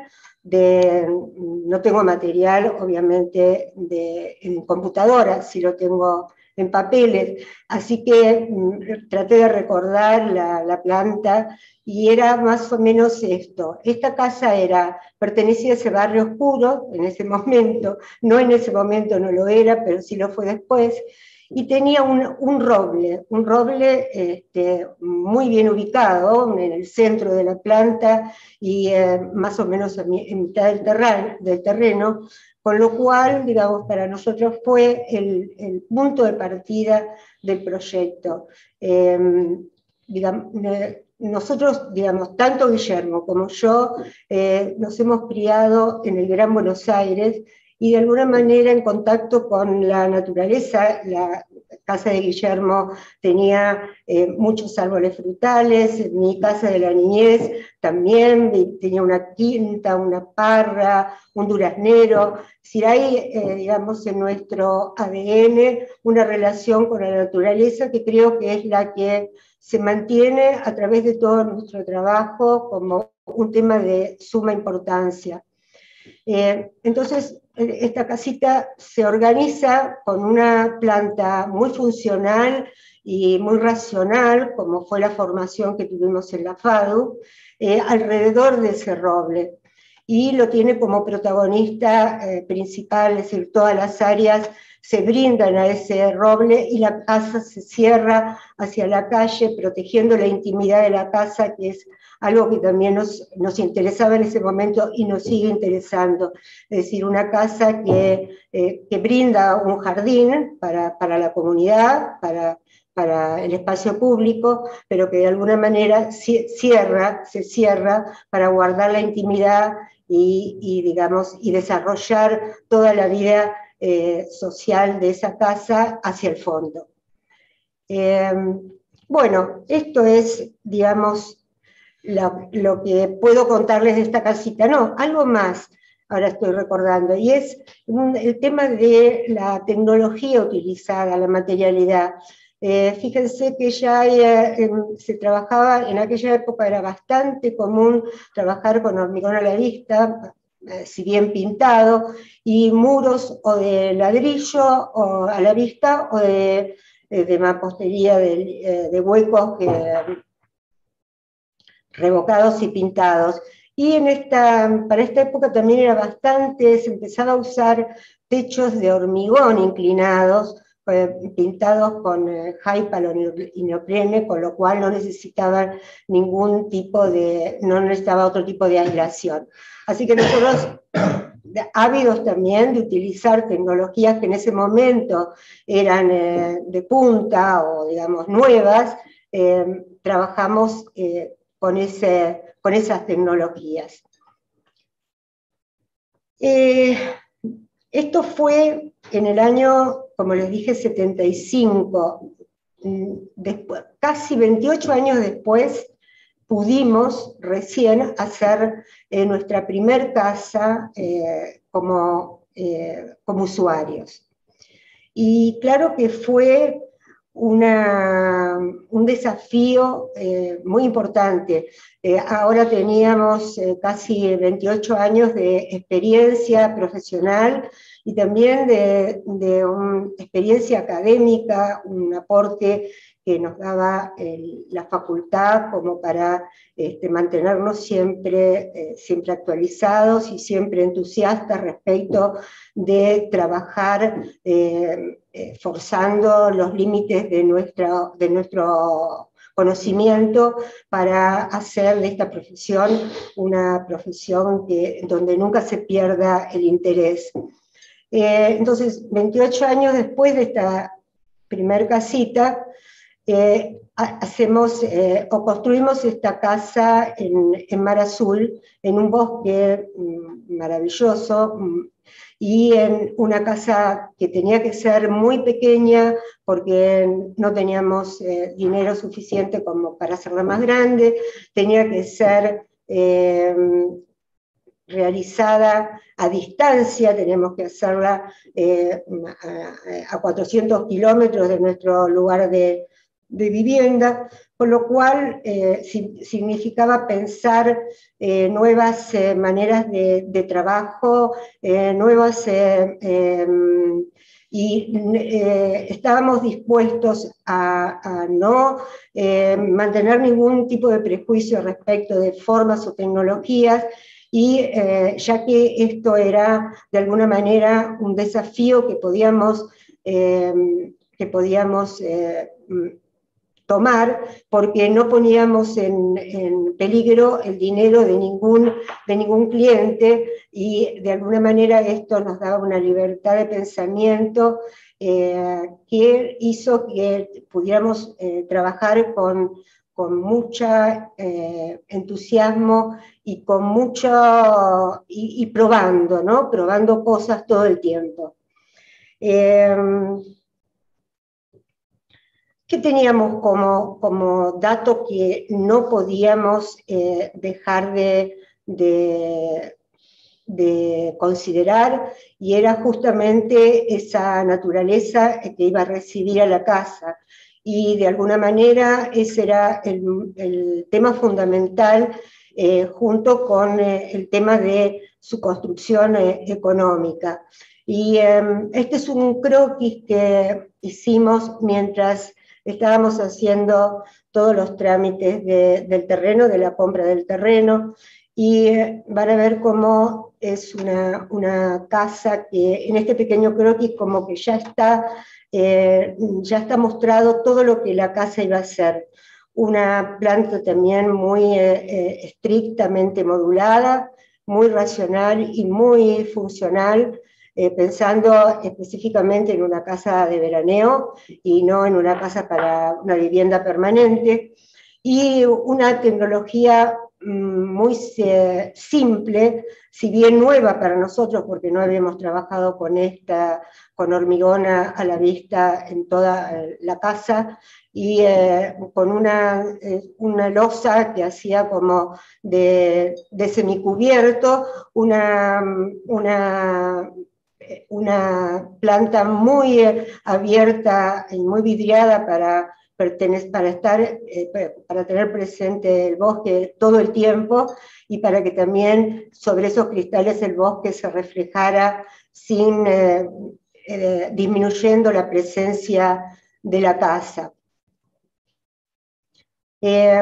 de, no tengo material obviamente de, en computadora, sí lo tengo en papeles, así que mm, traté de recordar la, la planta y era más o menos esto. Esta casa era, pertenecía a ese barrio oscuro en ese momento, no en ese momento no lo era, pero sí lo fue después, y tenía un, un roble, un roble este, muy bien ubicado en el centro de la planta y eh, más o menos en mitad del terreno, del terreno, con lo cual, digamos, para nosotros fue el, el punto de partida del proyecto. Eh, digamos, eh, nosotros, digamos, tanto Guillermo como yo, eh, nos hemos criado en el Gran Buenos Aires, y de alguna manera en contacto con la naturaleza. La casa de Guillermo tenía eh, muchos árboles frutales, mi casa de la niñez también tenía una quinta, una parra, un duraznero. Si hay, eh, digamos, en nuestro A D N una relación con la naturaleza que creo que es la que se mantiene a través de todo nuestro trabajo como un tema de suma importancia. Eh, entonces, esta casita se organiza con una planta muy funcional y muy racional, como fue la formación que tuvimos en la FADU, eh, alrededor de ese roble. Y lo tiene como protagonista eh, principal, es decir, todas las áreas se brindan a ese roble y la casa se cierra hacia la calle, protegiendo la intimidad de la casa, que es algo que también nos, nos interesaba en ese momento y nos sigue interesando. Es decir, una casa que, eh, que brinda un jardín para, para la comunidad, para, para el espacio público, pero que de alguna manera cierra, se cierra para guardar la intimidad y, y, digamos, y desarrollar toda la vida eh, social de esa casa hacia el fondo. Eh, bueno, esto es, digamos, Lo, lo que puedo contarles de esta casita. No, algo más, ahora estoy recordando, y es un, el tema de la tecnología utilizada, la materialidad. Eh, fíjense que ya eh, se trabajaba, en aquella época era bastante común trabajar con hormigón a la vista, eh, si bien pintado, y muros o de ladrillo o a la vista, o de, de mampostería de, de huecos que revocados y pintados. Y en esta, para esta época también era bastante, se empezaba a usar techos de hormigón inclinados, eh, pintados con eh, Hypal o neoprene, con lo cual no necesitaban ningún tipo de, no necesitaba otro tipo de aislación. Así que nosotros, ávidos también de utilizar tecnologías que en ese momento eran eh, de punta o digamos nuevas, eh, trabajamos eh, Con ese, con esas tecnologías. Eh, esto fue en el año, como les dije, setenta y cinco. Después, casi veintiocho años después, pudimos recién hacer eh, nuestra primer casa eh, como, eh, como usuarios. Y claro que fue una, un desafío eh, muy importante. Eh, ahora teníamos eh, casi veintiocho años de experiencia profesional y también de, de una experiencia académica, un aporte que nos daba el, la facultad como para este, mantenernos siempre, eh, siempre actualizados y siempre entusiastas respecto de trabajar eh, eh, forzando los límites de nuestro, de nuestro conocimiento para hacer de esta profesión una profesión que, donde nunca se pierda el interés. Eh, entonces, veintiocho años después de esta primer casita, eh, hacemos eh, o construimos esta casa en, en Mar Azul, en un bosque mm, maravilloso, mm, y en una casa que tenía que ser muy pequeña porque no teníamos eh, dinero suficiente como para hacerla más grande, tenía que ser eh, realizada a distancia, tenemos que hacerla eh, a, a cuatrocientos kilómetros de nuestro lugar de, de vivienda, con lo cual eh, si, significaba pensar eh, nuevas eh, maneras de, de trabajo, eh, nuevas, eh, eh, y eh, estábamos dispuestos a, a no eh, mantener ningún tipo de prejuicio respecto de formas o tecnologías, y eh, ya que esto era de alguna manera un desafío que podíamos, eh, que podíamos eh, tomar, porque no poníamos en, en peligro el dinero de ningún, de ningún cliente, y de alguna manera esto nos daba una libertad de pensamiento eh, que hizo que pudiéramos eh, trabajar con, con mucho eh, entusiasmo y con mucho, y, y probando, ¿no? Probando cosas todo el tiempo. Eh, ¿Qué teníamos como, como dato que no podíamos eh, dejar de, de, de considerar? Y era justamente esa naturaleza que iba a recibir a la casa. Y de alguna manera ese era el, el tema fundamental, eh, junto con eh, el tema de su construcción eh, económica. Y eh, este es un croquis que hicimos mientras estábamos haciendo todos los trámites de, del terreno, de la compra del terreno, y eh, van a ver cómo es una, una casa que en este pequeño croquis como que ya está, eh, ya está mostrado todo lo que la casa iba a ser. Una planta también muy eh, eh, estrictamente modulada, muy racional y muy funcional, Eh, pensando específicamente en una casa de veraneo y no en una casa para una vivienda permanente, y una tecnología mmm, muy eh, simple, si bien nueva para nosotros porque no habíamos trabajado con esta, con hormigón a, a la vista en toda eh, la casa, y eh, con una, eh, una losa que hacía como de, de semicubierto, una, una una planta muy eh, abierta y muy vidriada para, para, estar, eh, para tener presente el bosque todo el tiempo, y para que también sobre esos cristales el bosque se reflejara sin eh, eh, disminuyendo la presencia de la casa. Eh,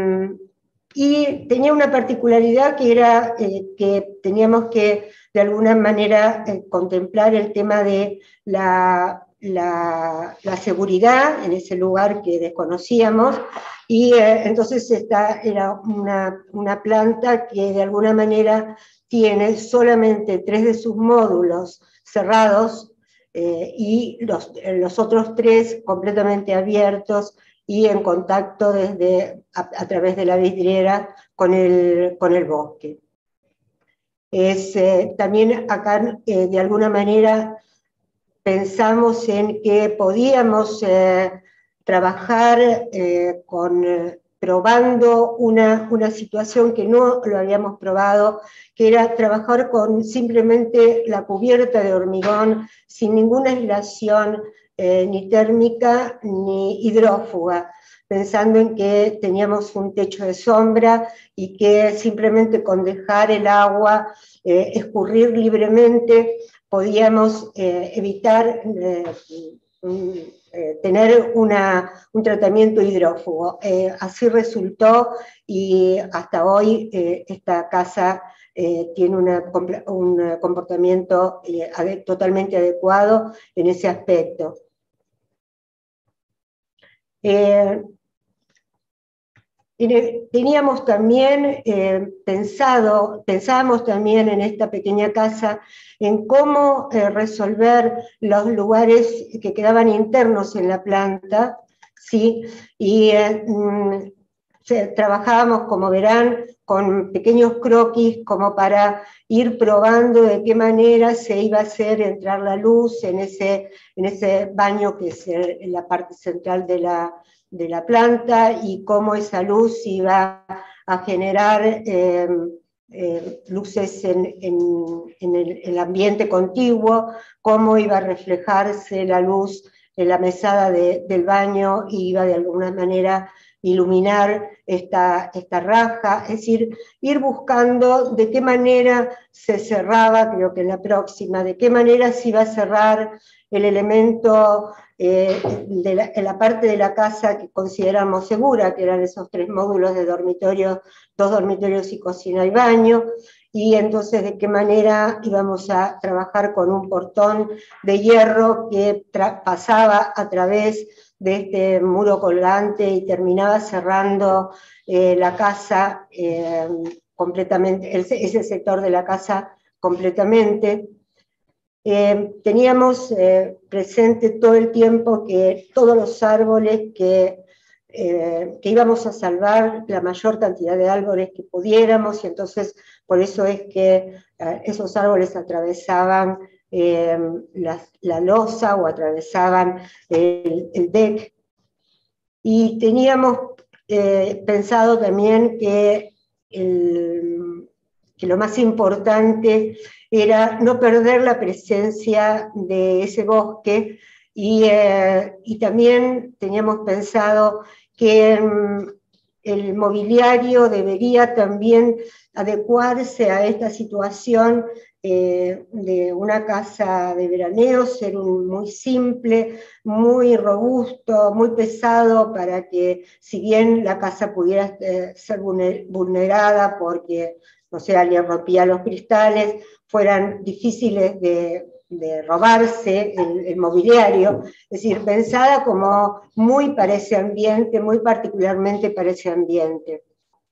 y tenía una particularidad que era eh, que teníamos que de alguna manera eh, contemplar el tema de la, la, la seguridad en ese lugar que desconocíamos, y eh, entonces esta era una, una planta que de alguna manera tiene solamente tres de sus módulos cerrados eh, y los, los otros tres completamente abiertos y en contacto desde, a, a través de la vidriera con el, con el bosque. Es, eh, también acá, eh, de alguna manera, pensamos en que podíamos eh, trabajar eh, con, eh, probando una, una situación que no lo habíamos probado, que era trabajar con simplemente la cubierta de hormigón, sin ninguna aislación eh, ni térmica ni hidrófuga, pensando en que teníamos un techo de sombra y que simplemente con dejar el agua eh, escurrir libremente podíamos eh, evitar eh, un, eh, tener una, un tratamiento hidrófugo. Eh, así resultó, y hasta hoy eh, esta casa eh, tiene una, un comportamiento eh, ade- totalmente adecuado en ese aspecto. Eh, Teníamos también eh, pensado, pensábamos también en esta pequeña casa en cómo eh, resolver los lugares que quedaban internos en la planta, ¿sí? Y eh, mm, trabajábamos, como verán, con pequeños croquis como para ir probando de qué manera se iba a hacer entrar la luz en ese, en ese baño que es en la parte central de la de la planta, y cómo esa luz iba a generar eh, eh, luces en, en, en el, el ambiente contiguo, cómo iba a reflejarse la luz en la mesada de, del baño y iba de alguna manera iluminar esta, esta raja, es decir, ir buscando de qué manera se cerraba, creo que en la próxima, de qué manera se iba a cerrar el elemento eh, de la, en la parte de la casa que consideramos segura, que eran esos tres módulos de dormitorio, dos dormitorios y cocina y baño, y entonces de qué manera íbamos a trabajar con un portón de hierro que pasaba a través de este muro colgante y terminaba cerrando eh, la casa eh, completamente, ese sector de la casa completamente. Eh, teníamos eh, presente todo el tiempo que todos los árboles que, eh, que íbamos a salvar, la mayor cantidad de árboles que pudiéramos, y entonces por eso es que eh, esos árboles atravesaban eh, la, la losa o atravesaban el, el deck. Y teníamos eh, pensado también que, el, que lo más importante era no perder la presencia de ese bosque, y, eh, y también teníamos pensado que mm, el mobiliario debería también adecuarse a esta situación eh, de una casa de veraneo, ser un, muy simple, muy robusto, muy pesado, para que si bien la casa pudiera eh, ser vulnerada porque, no sé, alguien rompía los cristales, fueran difíciles de, de robarse el, el mobiliario, es decir, pensada como muy para ese ambiente, muy particularmente para ese ambiente.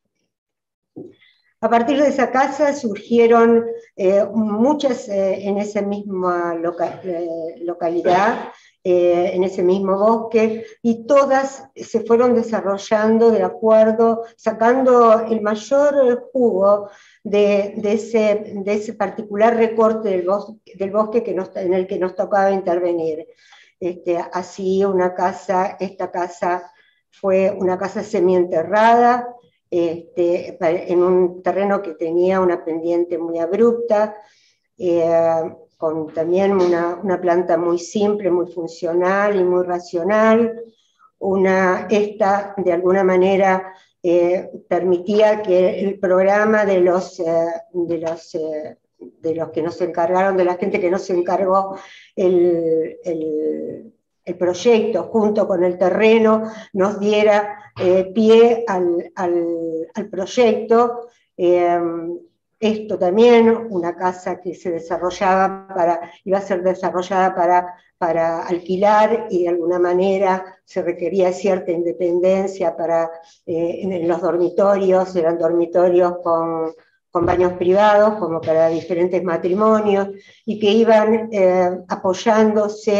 A partir de esa casa surgieron eh, muchas eh, en esa misma loca, eh, localidad, eh, en ese mismo bosque, y todas se fueron desarrollando de acuerdo, sacando el mayor jugo de, de, ese, de ese particular recorte del bosque, del bosque que nos, en el que nos tocaba intervenir. Este, así una casa, esta casa fue una casa semienterrada, Este, en un terreno que tenía una pendiente muy abrupta, eh, con también una, una planta muy simple, muy funcional y muy racional. Una, esta, de alguna manera, eh, permitía que el programa de los, eh, de, los, eh, de los que nos encargaron, de la gente que nos encargó el, el el proyecto junto con el terreno, nos diera eh, pie al, al, al proyecto. Eh, esto también, una casa que se desarrollaba para, iba a ser desarrollada para, para alquilar, y de alguna manera se requería cierta independencia para, eh, en los dormitorios, eran dormitorios con, con baños privados, como para diferentes matrimonios, y que iban eh, apoyándose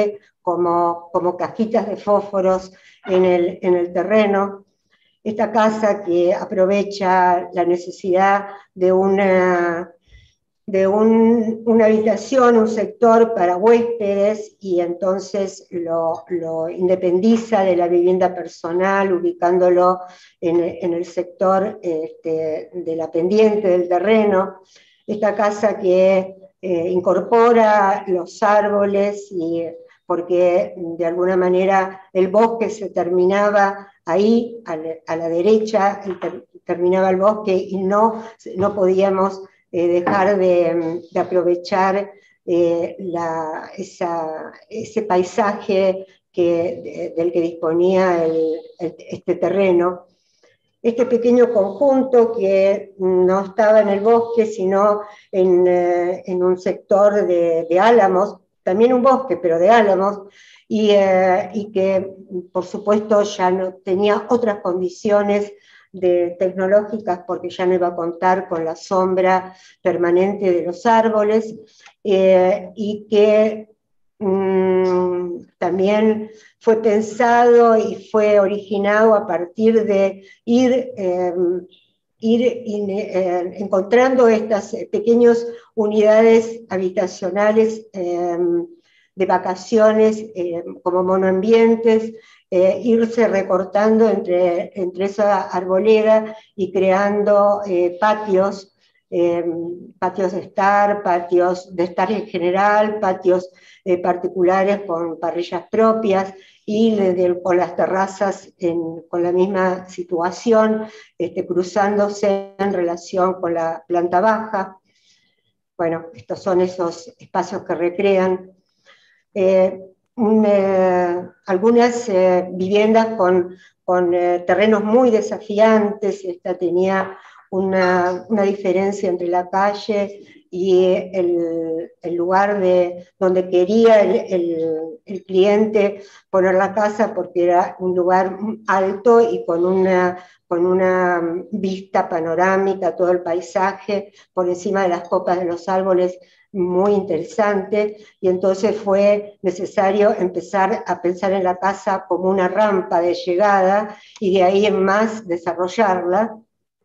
como, como cajitas de fósforos en el, en el terreno. Esta casa que aprovecha la necesidad de una, de un, una habitación, un sector para huéspedes, y entonces lo, lo independiza de la vivienda personal, ubicándolo en, en el sector este, de la pendiente del terreno. Esta casa que eh, incorpora los árboles, y, porque de alguna manera el bosque se terminaba ahí, a la, a la derecha, ter, terminaba el bosque, y no, no podíamos eh, dejar de, de aprovechar eh, la, esa, ese paisaje que, de, del que disponía el, el, este terreno. Este pequeño conjunto que no estaba en el bosque, sino en, eh, en un sector de, de álamos, también un bosque, pero de álamos, y, eh, y que por supuesto ya no tenía otras condiciones de, tecnológicas, porque ya no iba a contar con la sombra permanente de los árboles, eh, y que mmm, también fue pensado y fue originado a partir de ir, eh, ir in, eh, encontrando estas pequeñas unidades habitacionales eh, de vacaciones eh, como monoambientes, eh, irse recortando entre, entre esa arboleda y creando eh, patios, eh, patios de estar, patios de estar en general, patios eh, particulares con parrillas propias, y de, de, con las terrazas en, con la misma situación, este, cruzándose en relación con la planta baja. Bueno, estos son esos espacios que recrean. Eh, un, eh, algunas eh, viviendas con, con eh, terrenos muy desafiantes. Esta tenía una, una diferencia entre la calle y el, el lugar de, donde quería el, el, el cliente poner la casa, porque era un lugar alto y con una, con una vista panorámica, todo el paisaje por encima de las copas de los árboles, muy interesante, y entonces fue necesario empezar a pensar en la casa como una rampa de llegada, y de ahí en más desarrollarla.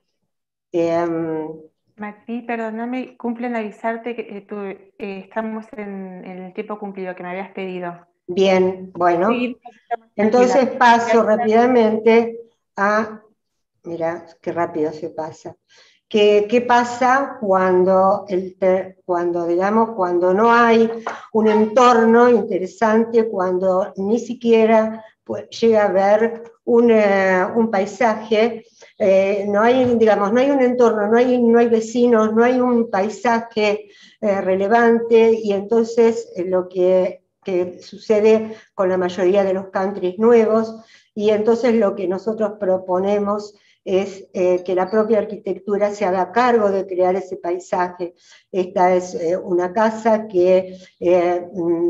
Eh, Mati, perdóname, cumplen avisarte que eh, tú, eh, estamos en, en el tiempo cumplido que me habías pedido. Bien, bueno, Sí, entonces paso rápidamente a, mira, qué rápido se pasa. ¿Qué, qué pasa cuando, el ter, cuando, digamos, cuando no hay un entorno interesante, cuando ni siquiera pues, llega a haber un, eh, un paisaje, eh, no hay, digamos, no hay un entorno, no hay, no hay vecinos, no hay un paisaje eh, relevante, y entonces eh, lo que, que sucede con la mayoría de los countries nuevos, y entonces lo que nosotros proponemos es eh, que la propia arquitectura se haga cargo de crear ese paisaje. Esta es eh, una casa que eh,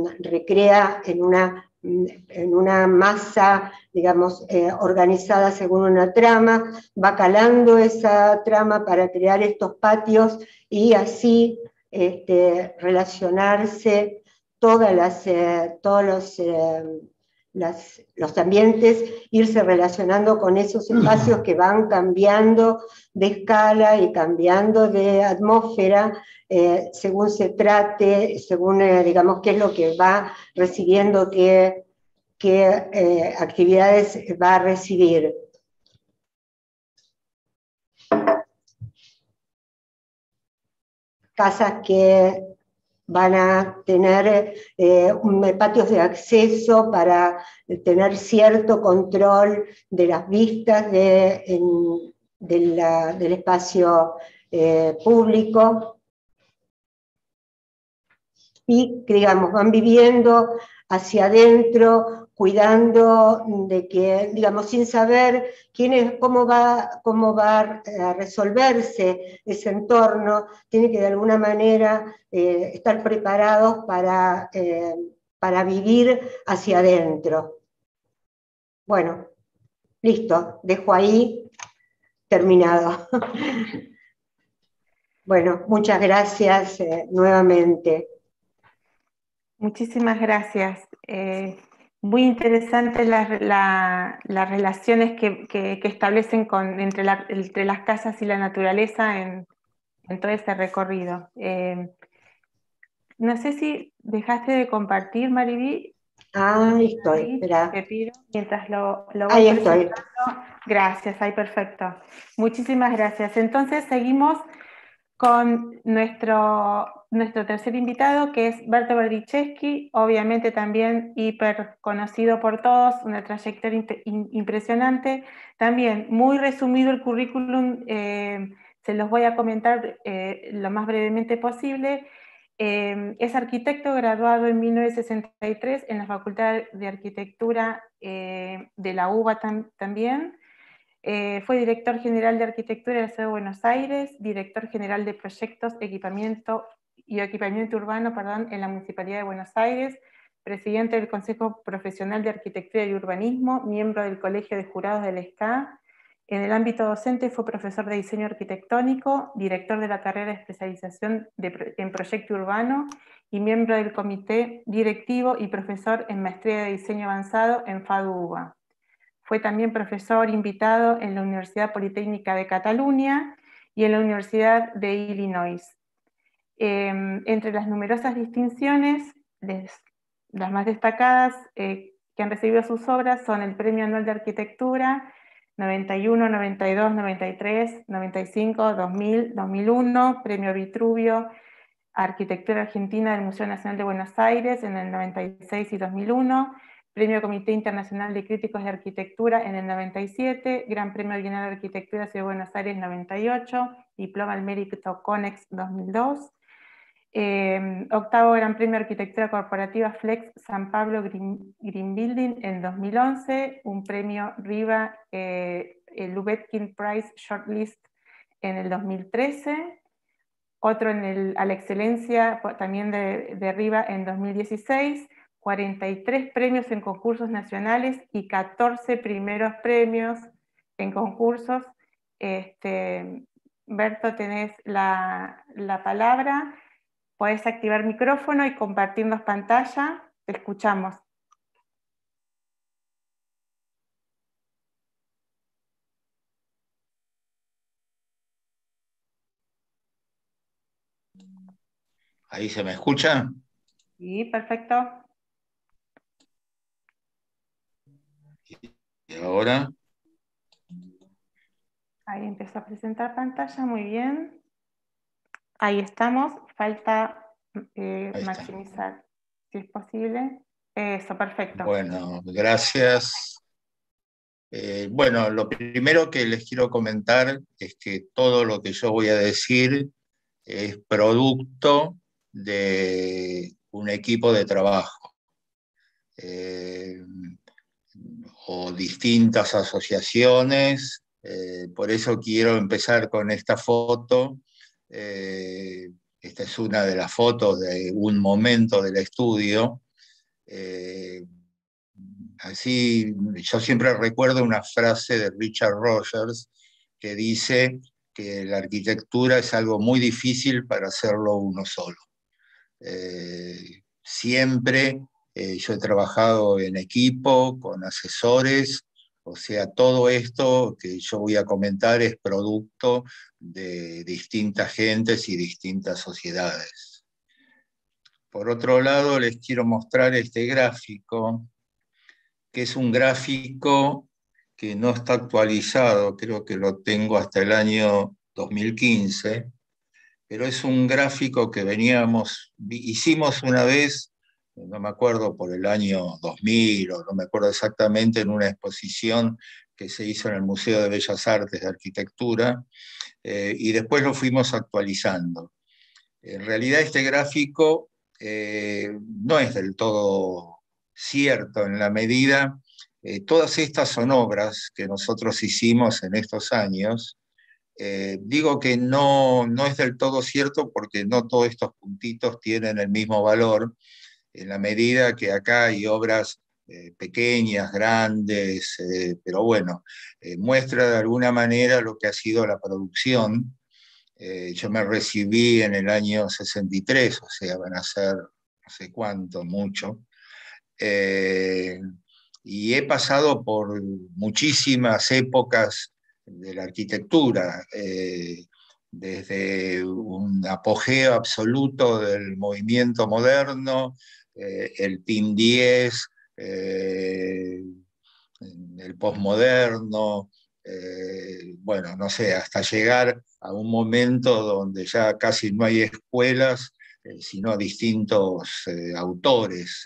recrea en una, en una masa, digamos, eh, organizada según una trama, va calando esa trama para crear estos patios, y así este, relacionarse todas las, eh, todos los... Eh, Las, los ambientes, irse relacionando con esos espacios que van cambiando de escala y cambiando de atmósfera eh, según se trate, según eh, digamos qué es lo que va recibiendo, qué, qué eh, actividades va a recibir. Casas que van a tener eh, patios de acceso para tener cierto control de las vistas de, en, de la, del espacio eh, público, y, digamos, van viviendo hacia adentro, cuidando de que, digamos, sin saber quién es, cómo va, cómo va a resolverse ese entorno, tiene que de alguna manera eh, estar preparados para, eh, para vivir hacia adentro. Bueno, listo, dejo ahí terminado. Bueno, muchas gracias eh, nuevamente. Muchísimas gracias. Eh, muy interesante las la, las relaciones que, que, que establecen con, entre, la, entre las casas y la naturaleza en, en todo ese recorrido. Eh, no sé si dejaste de compartir, Mariví. Ah, ahí estoy, Ahí espera. te pido, mientras lo, lo voy Ahí presentando. estoy. Gracias, ahí perfecto. Muchísimas gracias. Entonces seguimos con nuestro, nuestro tercer invitado, que es Berto Berdichevsky, obviamente también hiper conocido por todos, una trayectoria impresionante. También muy resumido el currículum, eh, se los voy a comentar eh, lo más brevemente posible. Eh, es arquitecto graduado en mil novecientos sesenta y tres en la Facultad de Arquitectura eh, de la U B A tam también. Eh, fue director general de Arquitectura de la Ciudad de Buenos Aires, director general de Proyectos, Equipamiento y Equipamiento Urbano perdón, en la Municipalidad de Buenos Aires, presidente del Consejo Profesional de Arquitectura y Urbanismo, miembro del Colegio de Jurados del E S C A. En el ámbito docente fue profesor de diseño arquitectónico, director de la carrera de especialización de, en proyecto urbano y miembro del comité directivo y profesor en maestría de diseño avanzado en FADU-UBA. Fue también profesor invitado en la Universidad Politécnica de Cataluña y en la Universidad de Illinois. Eh, entre las numerosas distinciones, les, las más destacadas eh, que han recibido sus obras son el Premio Anual de Arquitectura noventa y uno, noventa y dos, noventa y tres, noventa y cinco, dos mil, dos mil uno, Premio Vitruvio, Arquitectura Argentina del Museo Nacional de Buenos Aires en el noventa y seis y dos mil uno, Premio Comité Internacional de Críticos de Arquitectura en el noventa y siete, Gran Premio Bienal de Arquitectura Ciudad de Buenos Aires noventa y ocho, Diploma al Mérito Conex dos mil dos, eh, octavo Gran Premio Arquitectura Corporativa Flex San Pablo Green, Green Building en dos mil once, un premio RIVA, eh, el Lubetkin Prize Shortlist en el dos mil trece, otro en el, a la excelencia también de, de RIVA en dos mil dieciséis, cuarenta y tres premios en concursos nacionales y catorce primeros premios en concursos. Este, Berto, tenés la, la palabra. Podés activar micrófono y compartirnos pantalla. Te escuchamos. ¿Ahí se me escucha? Sí, perfecto. ¿Y ahora? Ahí empezó a presentar pantalla, muy bien. Ahí estamos, falta eh, Ahí está. maximizar, si es posible. Eso, perfecto. Bueno, gracias. Eh, bueno, lo primero que les quiero comentar es que todo lo que yo voy a decir es producto de un equipo de trabajo eh, o distintas asociaciones. Eh, por eso quiero empezar con esta foto. Eh, esta es una de las fotos de un momento del estudio. Eh, así, yo siempre recuerdo una frase de Richard Rogers que dice que la arquitectura es algo muy difícil para hacerlo uno solo. Eh, siempre eh, yo he trabajado en equipo, con asesores, o sea, todo esto que yo voy a comentar es producto de distintas gentes y distintas sociedades. Por otro lado, les quiero mostrar este gráfico, que es un gráfico que no está actualizado, creo que lo tengo hasta el año dos mil quince, pero es un gráfico que veníamos, hicimos una vez, no me acuerdo, por el año dos mil, o no me acuerdo exactamente, en una exposición que se hizo en el Museo de Bellas Artes de Arquitectura, eh, y después lo fuimos actualizando. En realidad este gráfico eh, no es del todo cierto en la medida, eh, todas estas son obras que nosotros hicimos en estos años. Eh, digo que no, no es del todo cierto porque no todos estos puntitos tienen el mismo valor, en la medida que acá hay obras eh, pequeñas, grandes, eh, pero bueno, eh, muestra de alguna manera lo que ha sido la producción. Eh, yo me recibí en el año sesenta y tres, o sea, van a ser no sé cuánto, mucho. Eh, y he pasado por muchísimas épocas de la arquitectura, eh, desde un apogeo absoluto del movimiento moderno, eh, el T I M diez, eh, el posmoderno, eh, bueno, no sé, hasta llegar a un momento donde ya casi no hay escuelas, eh, sino distintos eh, autores.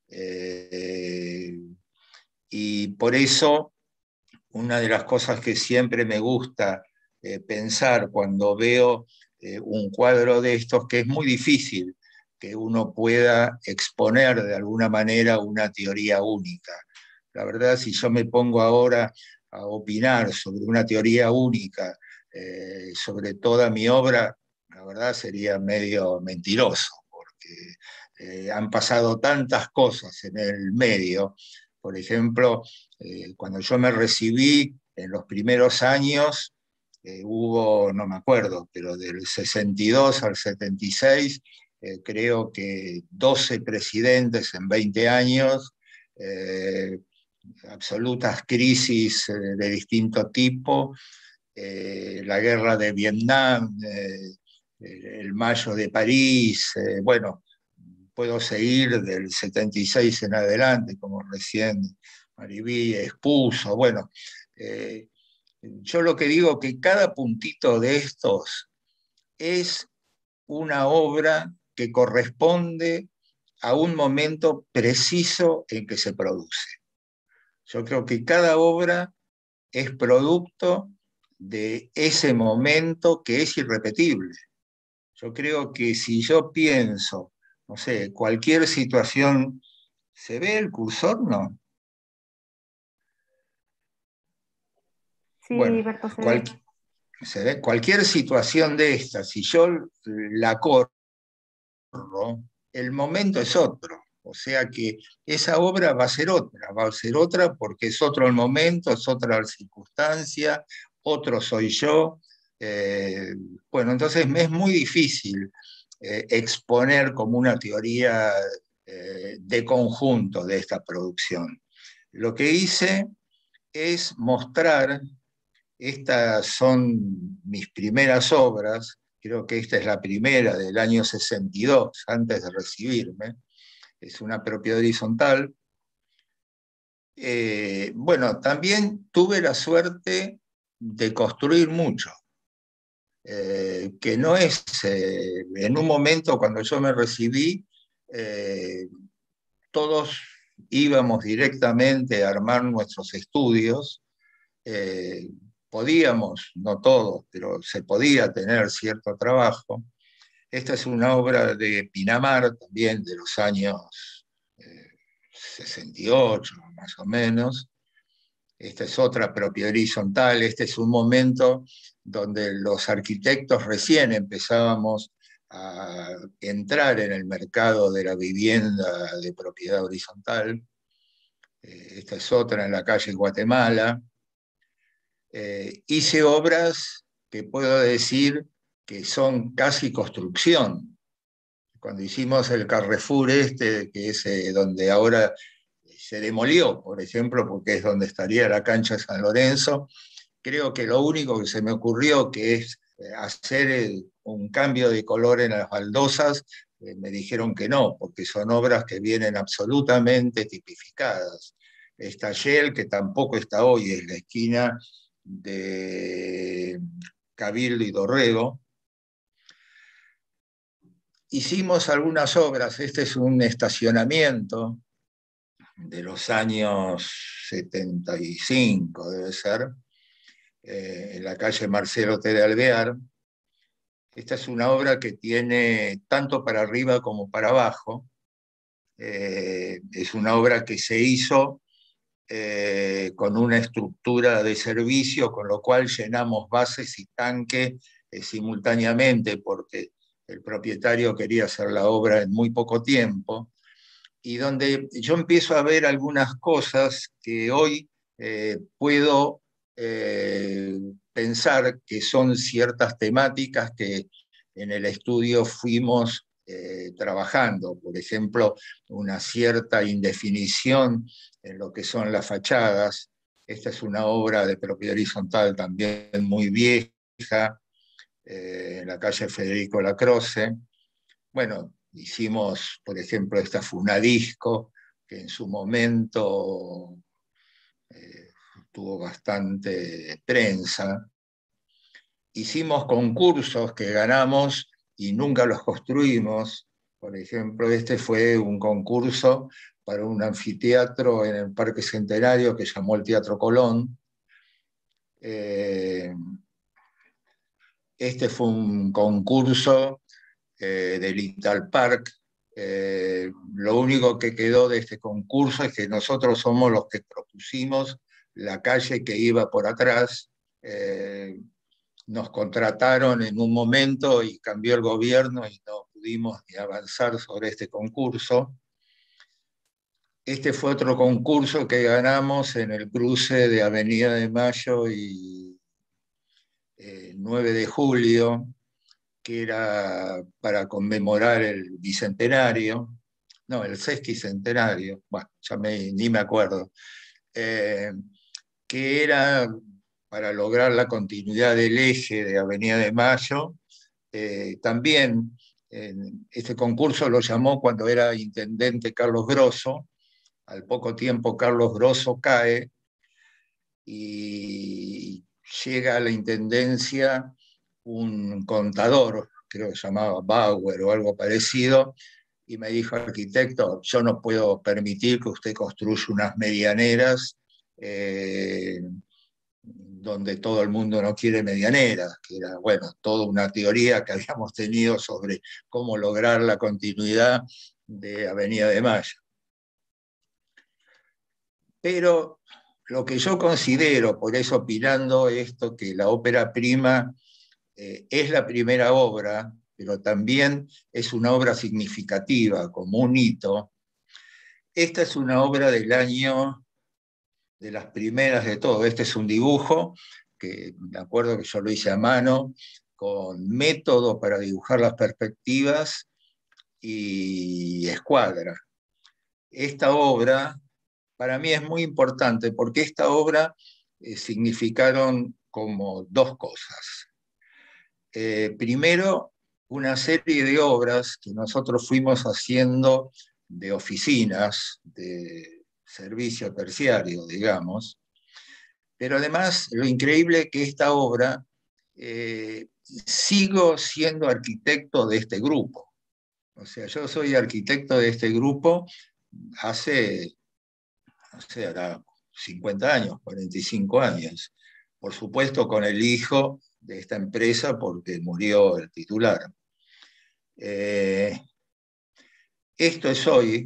Eh, y por eso, una de las cosas que siempre me gusta eh, pensar cuando veo eh, un cuadro de estos, que es muy difícil que uno pueda exponer de alguna manera una teoría única. La verdad, si yo me pongo ahora a opinar sobre una teoría única, eh, sobre toda mi obra, la verdad sería medio mentiroso, porque eh, han pasado tantas cosas en el medio. Por ejemplo, eh, cuando yo me recibí, en los primeros años, eh, hubo, no me acuerdo, pero del sesenta y dos al setenta y seis, eh, creo que doce presidentes en veinte años, eh, absolutas crisis eh, de distinto tipo, eh, la guerra de Vietnam, eh, el Mayo de París, eh, bueno, puedo seguir del setenta y seis en adelante, como recién Maribí expuso. Bueno, eh, yo lo que digo que cada puntito de estos es una obra que corresponde a un momento preciso en que se produce. Yo creo que cada obra es producto de ese momento que es irrepetible. Yo creo que si yo pienso, no sé, cualquier situación, ¿se ve el cursor? No. Sí, Bueno, Berto, se cual, ve. se ve, cualquier situación de esta, si yo la corro, el momento es otro. O sea que esa obra va a ser otra, va a ser otra porque es otro el momento, es otra la circunstancia, otro soy yo. Eh, bueno, entonces me es muy difícil eh, exponer como una teoría eh, de conjunto de esta producción. Lo que hice es mostrar, estas son mis primeras obras, creo que esta es la primera del año sesenta y dos, antes de recibirme, es una propiedad horizontal. Eh, bueno, también tuve la suerte de construir mucho, eh, que no es, eh, en un momento cuando yo me recibí, eh, todos íbamos directamente a armar nuestros estudios, eh, podíamos, no todos, pero se podía tener cierto trabajo. Esta es una obra de Pinamar, también de los años eh, sesenta y ocho, más o menos. Esta es otra propiedad horizontal. Este es un momento donde los arquitectos recién empezábamos a entrar en el mercado de la vivienda de propiedad horizontal. Eh, esta es otra en la calle Guatemala. Eh, hice obras que puedo decir que son casi construcción. Cuando hicimos el Carrefour este, que es eh, donde ahora se demolió, por ejemplo, porque es donde estaría la cancha de San Lorenzo, creo que lo único que se me ocurrió, que es eh, hacer el, un cambio de color en las baldosas, eh, me dijeron que no, porque son obras que vienen absolutamente tipificadas. Está Shell, que tampoco está hoy, es la esquina de Cabildo y Dorrego. Hicimos algunas obras, este es un estacionamiento de los años setenta y cinco, debe ser, eh, en la calle Marcelo T. de Alvear. Esta es una obra que tiene tanto para arriba como para abajo. Eh, es una obra que se hizo eh, con una estructura de servicio, con lo cual llenamos bases y tanque eh, simultáneamente, porque el propietario quería hacer la obra en muy poco tiempo, y donde yo empiezo a ver algunas cosas que hoy eh, puedo eh, pensar que son ciertas temáticas que en el estudio fuimos eh, eh, trabajando. Por ejemplo, una cierta indefinición en lo que son las fachadas. Esta es una obra de propiedad horizontal también muy vieja, eh, en la calle Federico Lacroce. Bueno, hicimos, por ejemplo, esta Funadisco, que en su momento eh, tuvo bastante prensa. Hicimos concursos que ganamos y nunca los construimos. Por ejemplo, este fue un concurso para un anfiteatro en el Parque Centenario que llamó el Teatro Colón. Eh, este fue un concurso eh, del Italpark. Eh, lo único que quedó de este concurso es que nosotros somos los que propusimos la calle que iba por atrás. Eh, nos contrataron en un momento y cambió el gobierno y no pudimos ni avanzar sobre este concurso. Este fue otro concurso que ganamos en el cruce de Avenida de Mayo y eh, nueve de julio, que era para conmemorar el bicentenario, no, el sesquicentenario, bueno, ya me, ni me acuerdo, eh, que era para lograr la continuidad del eje de Avenida de Mayo. Eh, también eh, este concurso lo llamó cuando era intendente Carlos Grosso. Al poco tiempo Carlos Grosso cae y llega a la intendencia un contador, creo que se llamaba Bauer o algo parecido, y me dijo: arquitecto, yo no puedo permitir que usted construya unas medianeras eh, donde todo el mundo no quiere medianeras, que era, bueno, toda una teoría que habíamos tenido sobre cómo lograr la continuidad de Avenida de Mayo. Pero lo que yo considero, por eso opinando esto, que la ópera prima eh, es la primera obra, pero también es una obra significativa, como un hito. Esta es una obra del año, de las primeras de todo. Este es un dibujo, que me acuerdo que yo lo hice a mano, con método para dibujar las perspectivas y escuadra. Esta obra para mí es muy importante porque esta obra eh, significaron como dos cosas. Eh, primero, una serie de obras que nosotros fuimos haciendo de oficinas, de servicio terciario, digamos, pero además lo increíble que esta obra, eh, sigo siendo arquitecto de este grupo. O sea, yo soy arquitecto de este grupo hace, no sé, ahora cincuenta años, cuarenta y cinco años. Por supuesto con el hijo de esta empresa porque murió el titular. Eh, esto es hoy,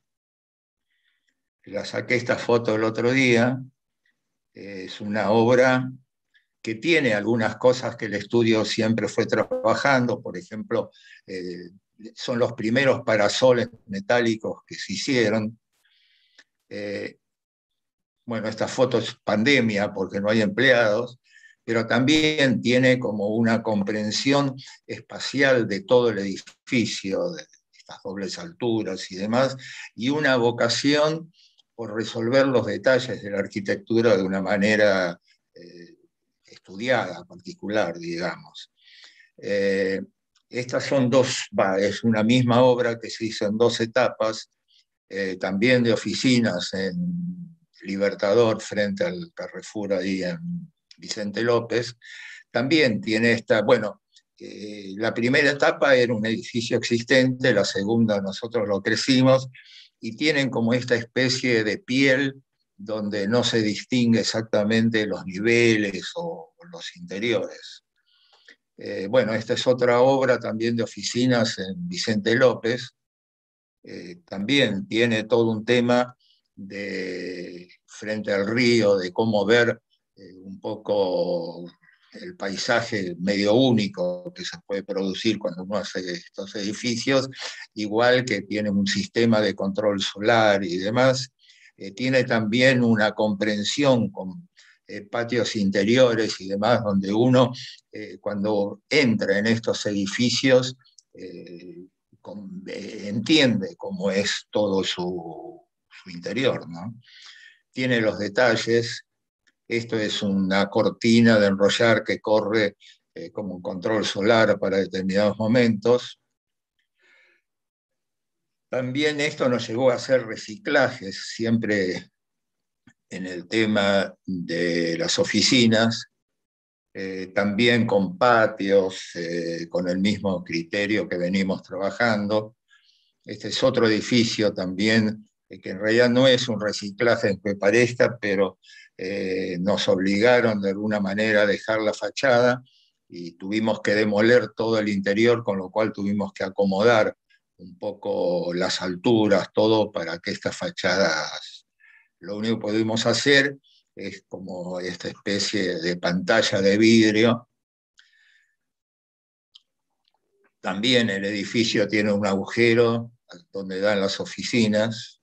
la saqué esta foto el otro día, es una obra que tiene algunas cosas que el estudio siempre fue trabajando, por ejemplo, eh, son los primeros parasoles metálicos que se hicieron. Eh, bueno, esta foto es pandemia porque no hay empleados, pero también tiene como una comprensión espacial de todo el edificio, de estas dobles alturas y demás, y una vocación por resolver los detalles de la arquitectura de una manera eh, estudiada, particular, digamos. Eh, estas son dos, va, es una misma obra que se hizo en dos etapas, eh, también de oficinas en Libertador, frente al Carrefour ahí en Vicente López. También tiene esta, bueno, eh, la primera etapa era un edificio existente, la segunda nosotros lo crecimos, y tienen como esta especie de piel donde no se distingue exactamente los niveles o los interiores. Eh, bueno, esta es otra obra también de oficinas en Vicente López. Eh, también tiene todo un tema de frente al río, de cómo ver eh, un poco el paisaje medio único que se puede producir cuando uno hace estos edificios, igual que tiene un sistema de control solar y demás. Eh, tiene también una comprensión con eh, patios interiores y demás, donde uno, eh, cuando entra en estos edificios, eh, con, eh, entiende cómo es todo su, su interior, ¿no? Tiene los detalles. Esto es una cortina de enrollar que corre eh, como un control solar para determinados momentos. También esto nos llevó a hacer reciclajes, siempre en el tema de las oficinas, eh, también con patios, eh, con el mismo criterio que venimos trabajando. Este es otro edificio también, eh, que en realidad no es un reciclaje aunque parezca, pero eh, nos obligaron de alguna manera a dejar la fachada y tuvimos que demoler todo el interior, con lo cual tuvimos que acomodar un poco las alturas, todo para que estas fachadas, lo único que pudimos hacer es como esta especie de pantalla de vidrio. También el edificio tiene un agujero donde dan las oficinas.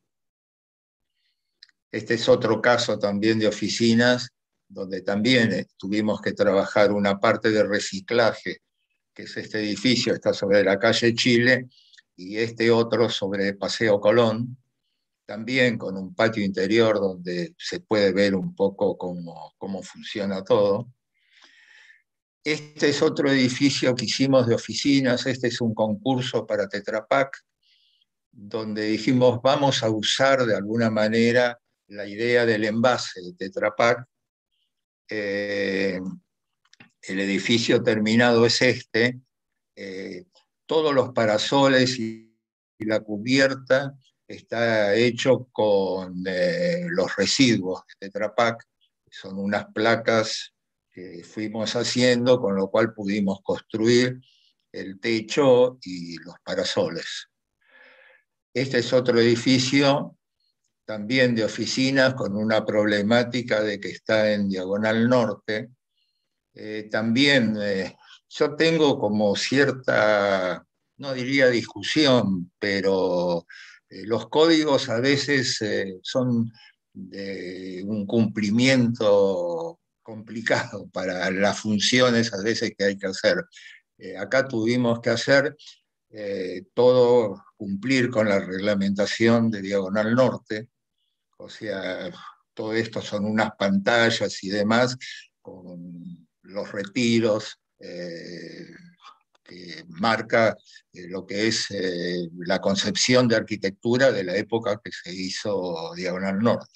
Este es otro caso también de oficinas, donde también tuvimos que trabajar una parte de reciclaje, que es este edificio, está sobre la calle Chile, y este otro sobre Paseo Colón, también con un patio interior donde se puede ver un poco cómo, cómo funciona todo. Este es otro edificio que hicimos de oficinas, este es un concurso para Tetra Pak, donde dijimos vamos a usar de alguna manera la idea del envase de Tetra Pak. Eh, el edificio terminado es este, eh, todos los parasoles y, y la cubierta está hecho con eh, los residuos de Tetra Pak, son unas placas que fuimos haciendo, con lo cual pudimos construir el techo y los parasoles. Este es otro edificio, también de oficinas, con una problemática de que está en Diagonal Norte. Eh, también eh, yo tengo como cierta, no diría discusión, pero eh, los códigos a veces eh, son de un cumplimiento complicado para las funciones a veces que hay que hacer. Eh, acá tuvimos que hacer eh, todo, cumplir con la reglamentación de Diagonal Norte, o sea, todo esto son unas pantallas y demás, con los retiros, eh, que marca eh, lo que es eh, la concepción de arquitectura de la época que se hizo Diagonal Norte.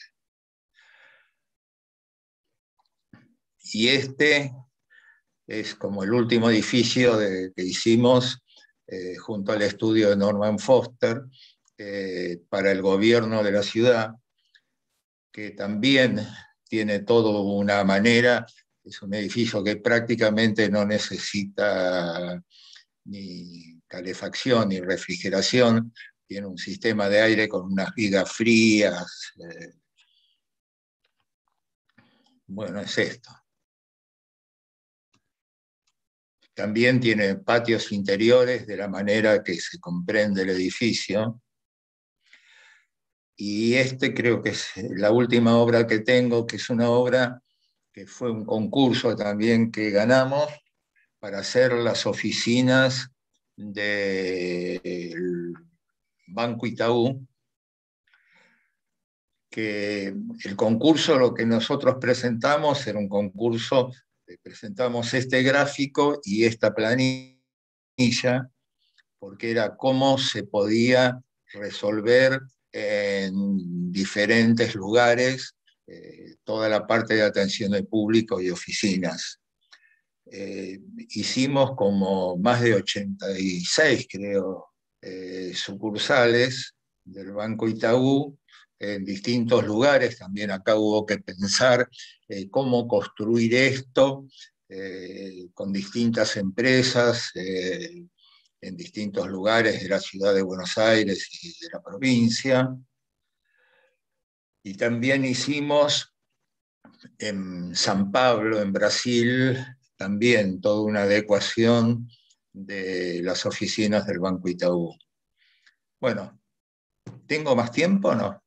Y este es como el último edificio de, que hicimos eh, junto al estudio de Norman Foster eh, para el gobierno de la ciudad, que también tiene toda una manera, es un edificio que prácticamente no necesita ni calefacción ni refrigeración, tiene un sistema de aire con unas vigas frías. Eh, bueno, es esto. También tiene patios interiores de la manera que se comprende el edificio. Y este creo que es la última obra que tengo, que es una obra que fue un concurso también que ganamos para hacer las oficinas del Banco Itaú, que el concurso, lo que nosotros presentamos era un concurso, presentamos este gráfico y esta planilla, porque era cómo se podía resolver en diferentes lugares eh, toda la parte de atención al público y oficinas. Eh, hicimos como más de ochenta y seis, creo, eh, sucursales del Banco Itaú en distintos lugares. También acá hubo que pensar eh, cómo construir esto eh, con distintas empresas eh, en distintos lugares de la ciudad de Buenos Aires y de la provincia. Y también hicimos en San Pablo, en Brasil, también toda una adecuación de las oficinas del Banco Itaú. Bueno, ¿tengo más tiempo o no?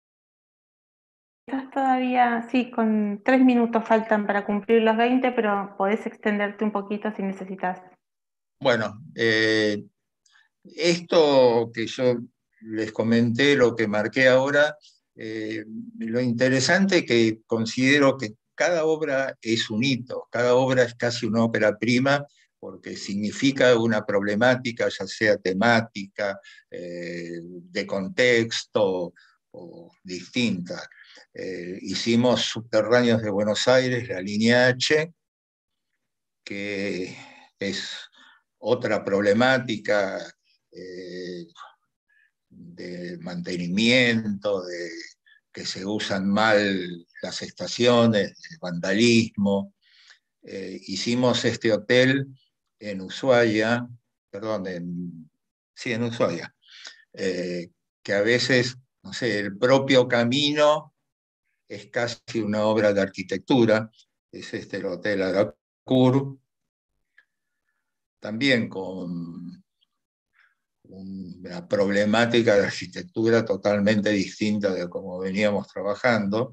Estás todavía, sí, con tres minutos faltan para cumplir los veinte, pero podés extenderte un poquito si necesitas. Bueno, eh, esto que yo les comenté, lo que marqué ahora, eh, lo interesante que considero que cada obra es un hito, cada obra es casi una ópera prima, porque significa una problemática, ya sea temática, eh, de contexto o distinta. Eh, hicimos Subterráneos de Buenos Aires, la línea H, que es otra problemática eh, de mantenimiento, de que se usan mal las estaciones, de vandalismo. Eh, hicimos este hotel en Ushuaia, perdón, en, sí, en Ushuaia, eh, que a veces, no sé, el propio camino es casi una obra de arquitectura. Es este el Hotel Aracur, también con una problemática de arquitectura totalmente distinta de cómo veníamos trabajando.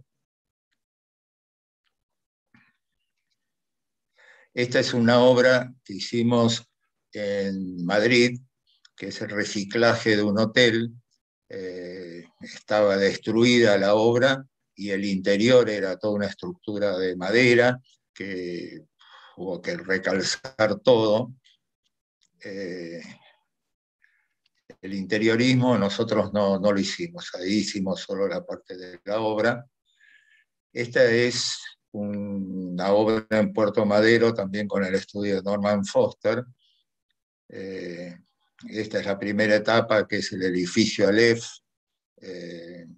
Esta es una obra que hicimos en Madrid, que es el reciclaje de un hotel. Eh, estaba destruida la obra y el interior era toda una estructura de madera que hubo que recalzar todo. Eh, el interiorismo nosotros no, no lo hicimos, ahí hicimos solo la parte de la obra. Esta es una obra en Puerto Madero, también con el estudio de Norman Foster. Eh, esta es la primera etapa, que es el edificio Aleph, eh,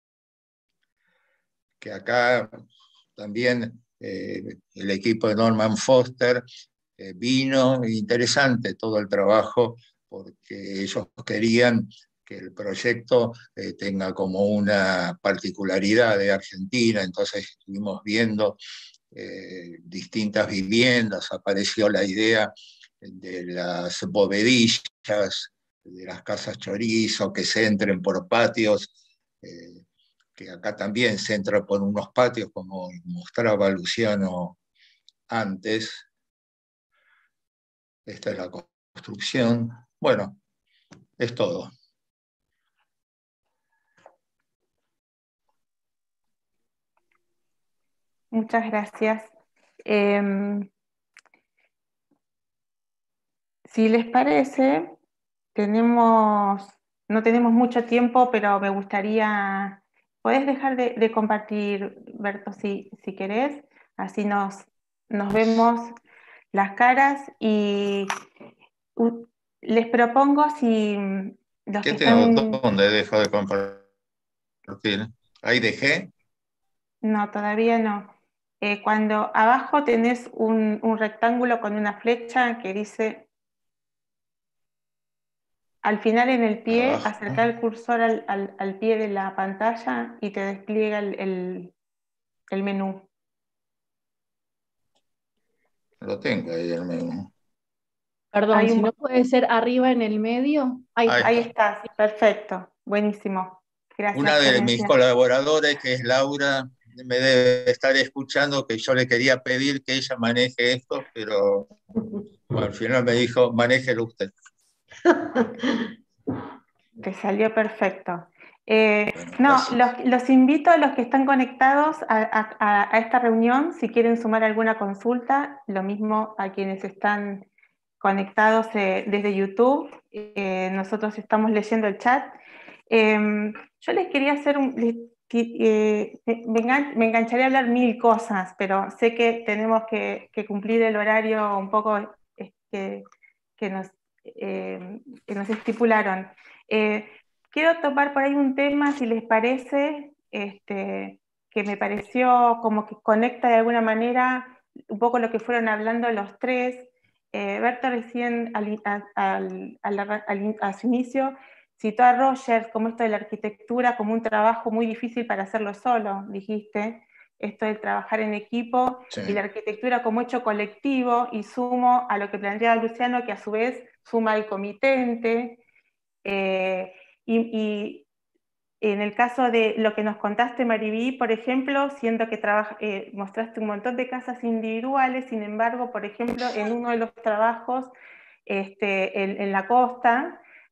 que acá también eh, el equipo de Norman Foster eh, vino, interesante todo el trabajo, porque ellos querían que el proyecto eh, tenga como una particularidad de Argentina, entonces estuvimos viendo eh, distintas viviendas, apareció la idea de las bovedillas, de las casas chorizo, que se entren por patios, eh, que acá también se entra por unos patios, como mostraba Luciano antes. Esta es la construcción. Bueno, es todo. Muchas gracias. Eh, si les parece, tenemos, no tenemos mucho tiempo, pero me gustaría, ¿podés dejar de, de compartir, Berto, si, si querés? Así nos, nos vemos las caras y uh, les propongo si los ¿Qué que tengo? están... ¿Dónde dejo de compartir? ¿Ahí dejé? No, todavía no. Eh, cuando abajo tenés un, un rectángulo con una flecha que dice, al final en el pie, Abajo. acercar el cursor al, al, al pie de la pantalla y te despliega el, el, el menú. Lo tengo ahí el menú. Perdón, Hay si un, no puede ser arriba en el medio. Ahí Ahí está. ahí está. estás, perfecto, buenísimo. Gracias, Una de mis Florencia. colaboradores, que es Laura, me debe estar escuchando, que yo le quería pedir que ella maneje esto, pero bueno, al final me dijo, manéjelo usted. Te salió perfecto. Eh, Bueno, no, gracias. los, los invito a los que están conectados a, a, a esta reunión, si quieren sumar alguna consulta, lo mismo a quienes están conectados eh, desde YouTube. Eh, nosotros estamos leyendo el chat. Eh, yo les quería hacer un... Les, eh, me, engan, me engancharía a hablar mil cosas, pero sé que tenemos que, que cumplir el horario un poco eh, que, que, nos, eh, que nos estipularon. Eh, quiero topar por ahí un tema, si les parece, este, que me pareció como que conecta de alguna manera un poco lo que fueron hablando los tres. Eh, Berto recién al, al, al, al, a su inicio citó a Rogers como esto de la arquitectura como un trabajo muy difícil para hacerlo solo, dijiste, esto de trabajar en equipo, sí. Y la arquitectura como hecho colectivo, y sumo a lo que planteaba Luciano, que a su vez suma al comitente. Eh, y, y en el caso de lo que nos contaste, Maribí, por ejemplo, siendo que trabaja, eh, mostraste un montón de casas individuales, sin embargo, por ejemplo, en uno de los trabajos este, en, en la costa,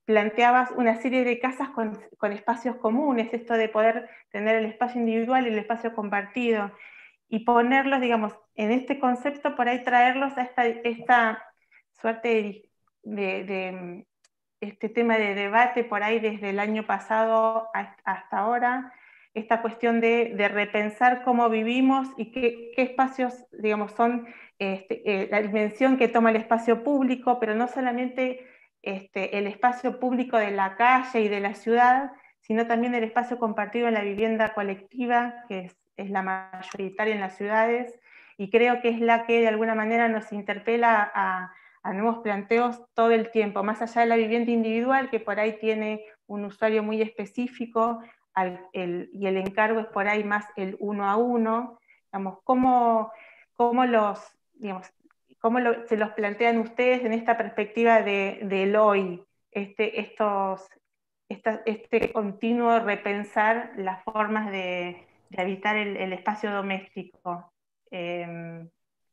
planteabas una serie de casas con, con espacios comunes, esto de poder tener el espacio individual y el espacio compartido, y ponerlos, digamos, en este concepto, por ahí traerlos a esta, esta suerte de, de, de este tema de debate por ahí desde el año pasado hasta ahora, esta cuestión de, de repensar cómo vivimos y qué, qué espacios, digamos, son este, eh, la dimensión que toma el espacio público, pero no solamente este, el espacio público de la calle y de la ciudad, sino también el espacio compartido en la vivienda colectiva, que es, es la mayoritaria en las ciudades, y creo que es la que de alguna manera nos interpela a, a nuevos planteos todo el tiempo, más allá de la vivienda individual, que por ahí tiene un usuario muy específico, al, el, y el encargo es por ahí más el uno a uno, digamos, cómo, cómo, los, digamos, cómo lo, se los plantean ustedes en esta perspectiva de, del hoy, este, estos, esta, este continuo repensar las formas de, de habitar el, el espacio doméstico. Eh,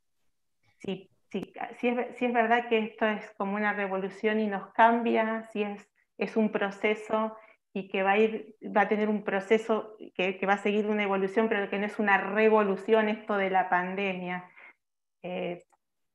sí, sí, sí, es, sí es verdad que esto es como una revolución y nos cambia, sí es, es un proceso y que va a, ir, va a tener un proceso que, que va a seguir una evolución, pero que no es una revolución esto de la pandemia. Eh,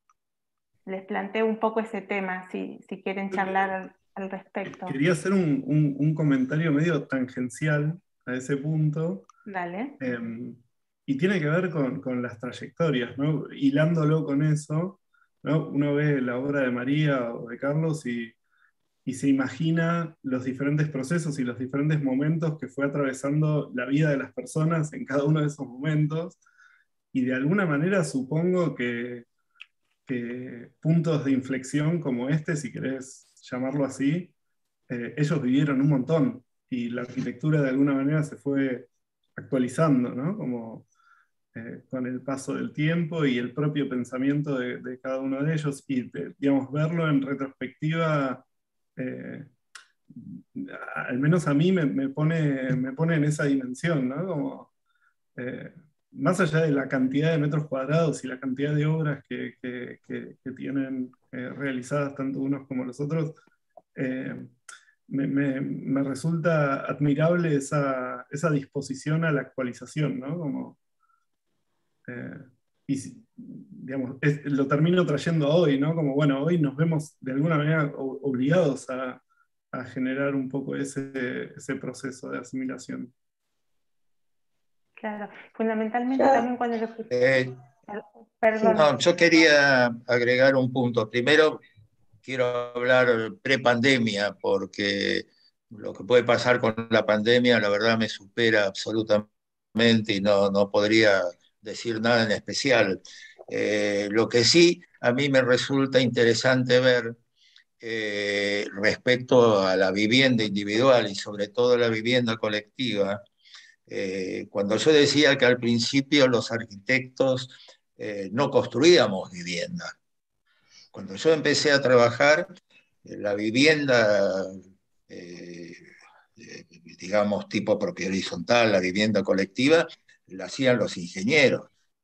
les planteo un poco ese tema, si, si quieren charlar al, al respecto. Quería hacer un, un, un comentario medio tangencial a ese punto. Dale. Eh, y tiene que ver con, con las trayectorias, ¿no? Hilándolo con eso, ¿no? Uno ve la obra de María o de Carlos y, y se imagina los diferentes procesos y los diferentes momentos que fue atravesando la vida de las personas en cada uno de esos momentos, y de alguna manera supongo que, que puntos de inflexión como este, si querés llamarlo así, eh, ellos vivieron un montón, y la arquitectura de alguna manera se fue actualizando, ¿no? Como eh, con el paso del tiempo y el propio pensamiento de, de cada uno de ellos, y de, digamos, verlo en retrospectiva, eh, al menos a mí me, me, pone, me pone en esa dimensión, ¿no? Como, eh, más allá de la cantidad de metros cuadrados y la cantidad de obras que, que, que, que tienen eh, realizadas tanto unos como los otros, eh, me, me, me resulta admirable esa, esa disposición a la actualización, ¿no? Como, eh, y digamos, es, lo termino trayendo a hoy, ¿no? Como, bueno, hoy nos vemos de alguna manera obligados a, a generar un poco ese, ese proceso de asimilación. Claro, fundamentalmente Ya. también cuando lo... Eh, Perdón. no, yo quería agregar un punto. Primero, quiero hablar pre-pandemia, porque lo que puede pasar con la pandemia, la verdad, me supera absolutamente y no, no podría decir nada en especial. Eh, lo que sí, a mí me resulta interesante ver eh, respecto a la vivienda individual y sobre todo la vivienda colectiva, eh, cuando yo decía que al principio los arquitectos eh, no construíamos vivienda. Cuando yo empecé a trabajar, la vivienda, eh, digamos, tipo propiedad horizontal, la vivienda colectiva, la hacían los ingenieros.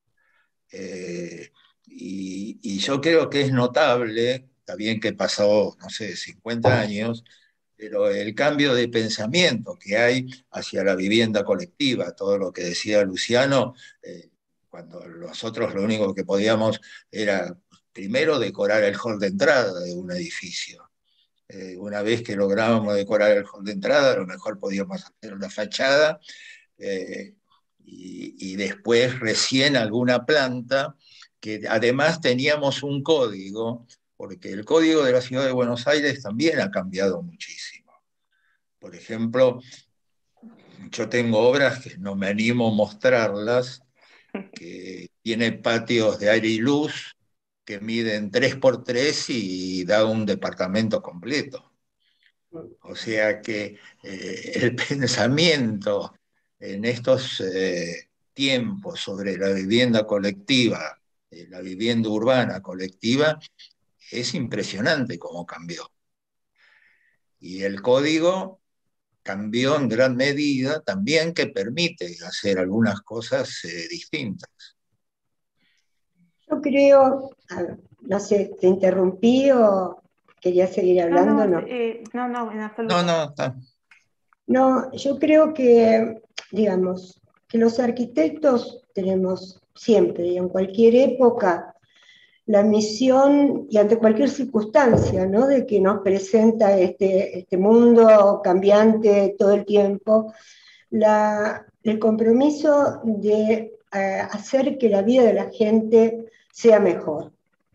Eh, y, y yo creo que es notable, está bien que pasó, no sé, cincuenta años, pero el cambio de pensamiento que hay hacia la vivienda colectiva, todo lo que decía Luciano, eh, cuando nosotros lo único que podíamos era primero decorar el hall de entrada de un edificio. Eh, una vez que lográbamos decorar el hall de entrada, a lo mejor podíamos hacer la fachada, eh, y, y después recién alguna planta, que además teníamos un código, porque el código de la ciudad de Buenos Aires también ha cambiado muchísimo. Por ejemplo, yo tengo obras que no me animo a mostrarlas, que tiene patios de aire y luz que miden tres por tres y da un departamento completo. O sea que eh, el pensamiento en estos eh, tiempos sobre la vivienda colectiva, eh, la vivienda urbana colectiva, es impresionante cómo cambió. Y el código cambió en gran medida también, que permite hacer algunas cosas eh, distintas. Yo creo, no sé, te interrumpí o... ¿Quería seguir No, hablando? no, No. eh, no, no, en absoluto. No, no, está. No, yo creo que, digamos, que los arquitectos tenemos siempre y en cualquier época la misión y ante cualquier circunstancia, ¿no?, de que nos presenta este, este mundo cambiante todo el tiempo, la, el compromiso de eh, hacer que la vida de la gente sea mejor.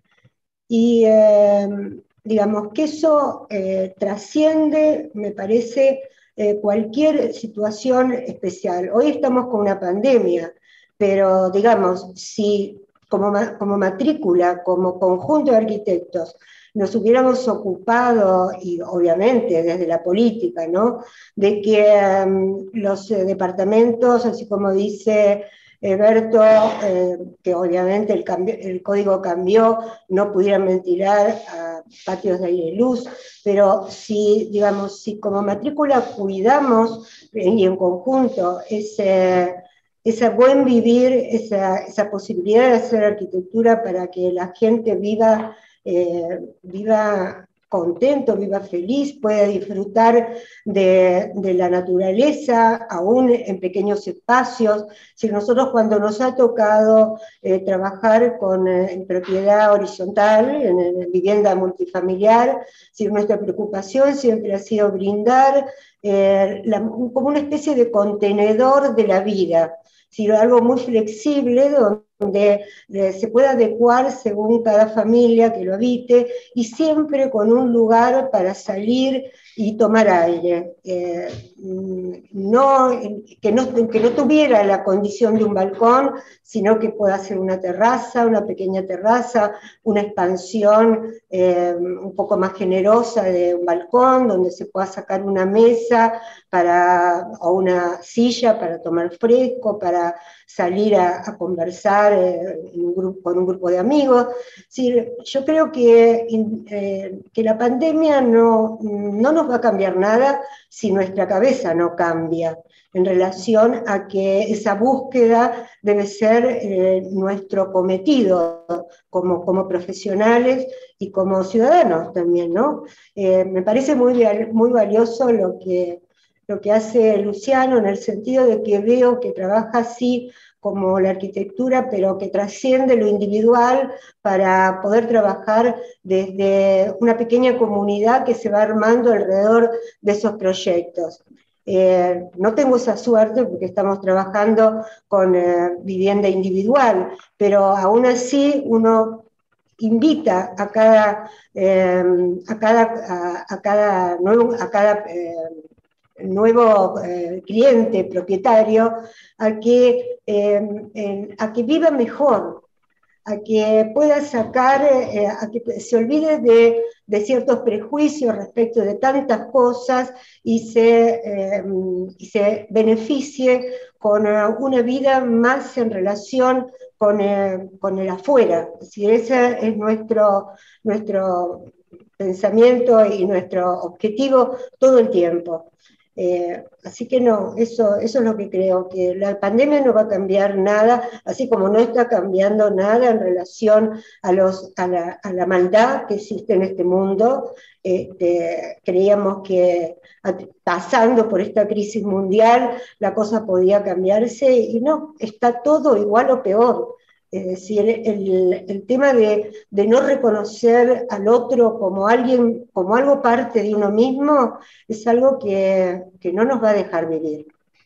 Y eh, digamos que eso eh, trasciende, me parece, eh, cualquier situación especial. Hoy estamos con una pandemia, pero digamos, si como, como matrícula, como conjunto de arquitectos, nos hubiéramos ocupado, y obviamente desde la política, ¿no?, de que um, los eh, departamentos, así como dice Berto, eh, que obviamente el, cambio, el código cambió, no pudieran ventilar a patios de aire y luz, pero si, digamos, si como matrícula cuidamos y en conjunto ese, ese buen vivir, esa, esa posibilidad de hacer arquitectura para que la gente viva, eh, viva contento, viva feliz, pueda disfrutar de, de la naturaleza, aún en pequeños espacios. Si nosotros cuando nos ha tocado eh, trabajar con, eh, en propiedad horizontal, en, en vivienda multifamiliar, si nuestra preocupación siempre ha sido brindar eh, la, como una especie de contenedor de la vida, sino algo muy flexible donde donde se pueda adecuar según cada familia que lo habite, y siempre con un lugar para salir y tomar aire. Eh, no, que, no, que no tuviera la condición de un balcón, sino que pueda ser una terraza, una pequeña terraza, una expansión eh, un poco más generosa de un balcón, donde se pueda sacar una mesa para, o una silla para tomar fresco, para salir a, a conversar eh, en un grupo, con un grupo de amigos. Sí, yo creo que, eh, que la pandemia no, no nos va a cambiar nada si nuestra cabeza no cambia en relación a que esa búsqueda debe ser eh, nuestro cometido como, como profesionales y como ciudadanos también, ¿no? Eh, me parece muy, muy valioso lo que lo que hace Luciano, en el sentido de que veo que trabaja así como la arquitectura, pero que trasciende lo individual para poder trabajar desde una pequeña comunidad que se va armando alrededor de esos proyectos. Eh, no tengo esa suerte porque estamos trabajando con eh, vivienda individual, pero aún así uno invita a cada, eh, a cada, a, a cada, nuevo, a cada eh, nuevo eh, cliente, propietario, a que, eh, eh, a que viva mejor, a que pueda sacar, eh, a que se olvide de, de ciertos prejuicios respecto de tantas cosas y se, eh, y se beneficie con una vida más en relación con, eh, con el afuera. Es decir, ese es nuestro, nuestro pensamiento y nuestro objetivo todo el tiempo. Eh, así que no, eso, eso es lo que creo, que la pandemia no va a cambiar nada, así como no está cambiando nada en relación a, los, a, la, a la maldad que existe en este mundo. Este, creíamos que pasando por esta crisis mundial la cosa podía cambiarse y no, está todo igual o peor. Es decir, el, el tema de, de no reconocer al otro como alguien, como algo parte de uno mismo, es algo que, que no nos va a dejar vivir.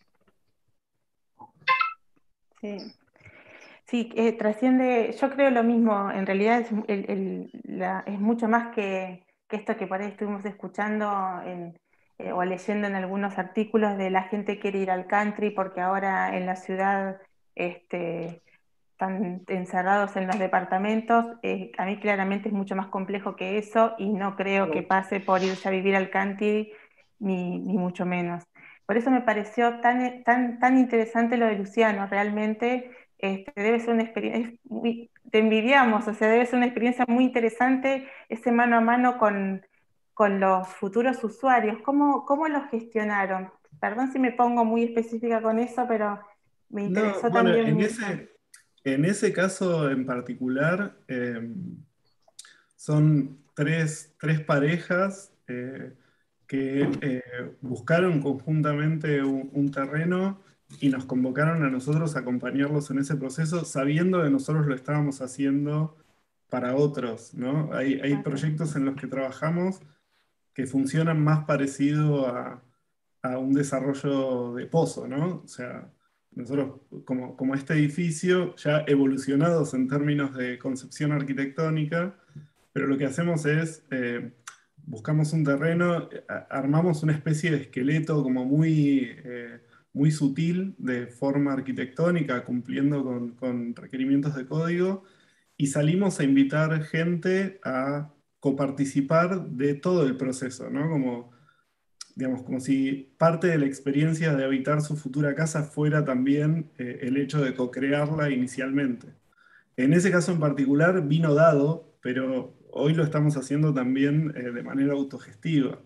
Sí, sí eh, trasciende, yo creo lo mismo, en realidad es, el, el, la, es mucho más que, que esto que por ahí estuvimos escuchando en, eh, o leyendo en algunos artículos de la gente quiere ir al country porque ahora en la ciudad este, están encerrados en los departamentos. Eh, a mí claramente es mucho más complejo que eso y no creo que pase por irse a vivir al country, ni, ni mucho menos. Por eso me pareció tan, tan, tan interesante lo de Luciano, realmente este, debe ser una experiencia, te envidiamos, o sea, debe ser una experiencia muy interesante ese mano a mano con, con los futuros usuarios. ¿Cómo, cómo lo gestionaron? Perdón si me pongo muy específica con eso, pero me interesó no, bueno, también en mucho. ese, en ese caso en particular, eh, son tres, tres parejas eh, que eh, buscaron conjuntamente un, un terreno y nos convocaron a nosotros a acompañarlos en ese proceso, sabiendo que nosotros lo estábamos haciendo para otros, ¿no? Hay, hay proyectos en los que trabajamos que funcionan más parecido a, a un desarrollo de pozo, ¿no? O sea, nosotros, como, como este edificio, ya evolucionados en términos de concepción arquitectónica, pero lo que hacemos es, eh, buscamos un terreno, armamos una especie de esqueleto como muy, eh, muy sutil de forma arquitectónica, cumpliendo con, con requerimientos de código, y salimos a invitar gente a coparticipar de todo el proceso, ¿no? Como, digamos, como si parte de la experiencia de habitar su futura casa fuera también eh, el hecho de co-crearla inicialmente. En ese caso en particular vino dado, pero hoy lo estamos haciendo también eh, de manera autogestiva.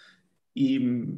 Y,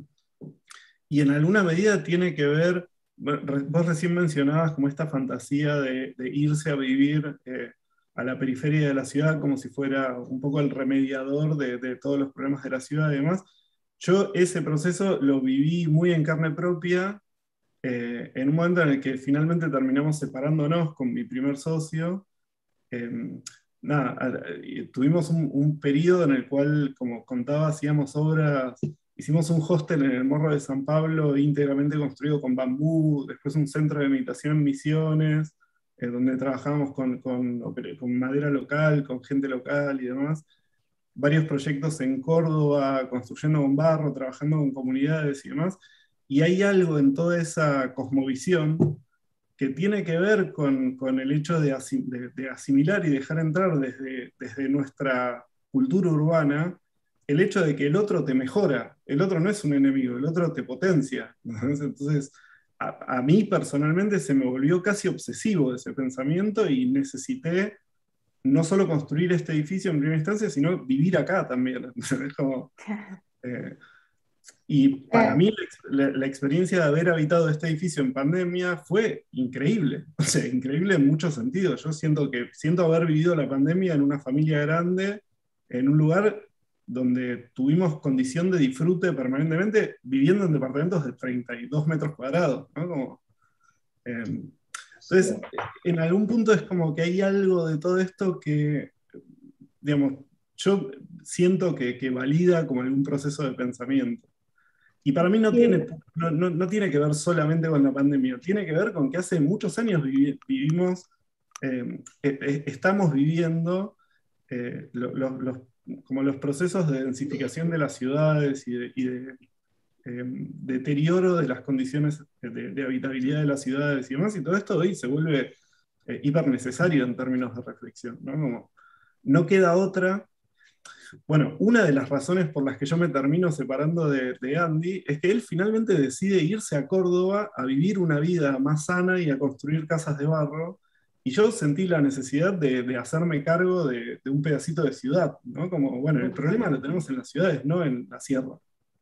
y en alguna medida tiene que ver, vos recién mencionabas como esta fantasía de, de irse a vivir eh, a la periferia de la ciudad como si fuera un poco el remediador de, de todos los problemas de la ciudad y demás. Yo ese proceso lo viví muy en carne propia, eh, en un momento en el que finalmente terminamos separándonos con mi primer socio. Eh, nada, tuvimos un, un periodo en el cual, como contaba, hacíamos obras, hicimos un hostel en el Morro de San Pablo íntegramente construido con bambú, después un centro de meditación en Misiones, eh, donde trabajábamos con, con, con madera local, con gente local y demás. Varios proyectos en Córdoba, construyendo con barro, trabajando con comunidades y demás, y hay algo en toda esa cosmovisión que tiene que ver con, con el hecho de, asim, de, de asimilar y dejar entrar desde, desde nuestra cultura urbana el hecho de que el otro te mejora, el otro no es un enemigo, el otro te potencia. Entonces, a, a mí personalmente se me volvió casi obsesivo ese pensamiento y necesité no solo construir este edificio en primera instancia, sino vivir acá también. Es como, eh, y para mí la, la, la experiencia de haber habitado este edificio en pandemia fue increíble, o sea, increíble en muchos sentidos. Yo siento, que, siento haber vivido la pandemia en una familia grande, en un lugar donde tuvimos condición de disfrute permanentemente, viviendo en departamentos de treinta y dos metros cuadrados, ¿no? Como, eh, entonces, en algún punto es como que hay algo de todo esto que, digamos, yo siento que, que valida como algún proceso de pensamiento. Y para mí no, sí. tiene, no, no, no tiene que ver solamente con la pandemia, tiene que ver con que hace muchos años vivi vivimos, eh, eh, estamos viviendo eh, lo, lo, los, como los procesos de densificación de las ciudades y de, y de eh, deterioro de las condiciones de, de habitabilidad de las ciudades y demás, y todo esto hoy se vuelve eh, hiper necesario en términos de reflexión, ¿no? Como, no queda otra. Bueno, una de las razones por las que yo me termino separando de, de Andy es que él finalmente decide irse a Córdoba a vivir una vida más sana y a construir casas de barro, y yo sentí la necesidad de, de hacerme cargo de, de un pedacito de ciudad, ¿no? Como, bueno, el problema lo tenemos en las ciudades, no en la sierra.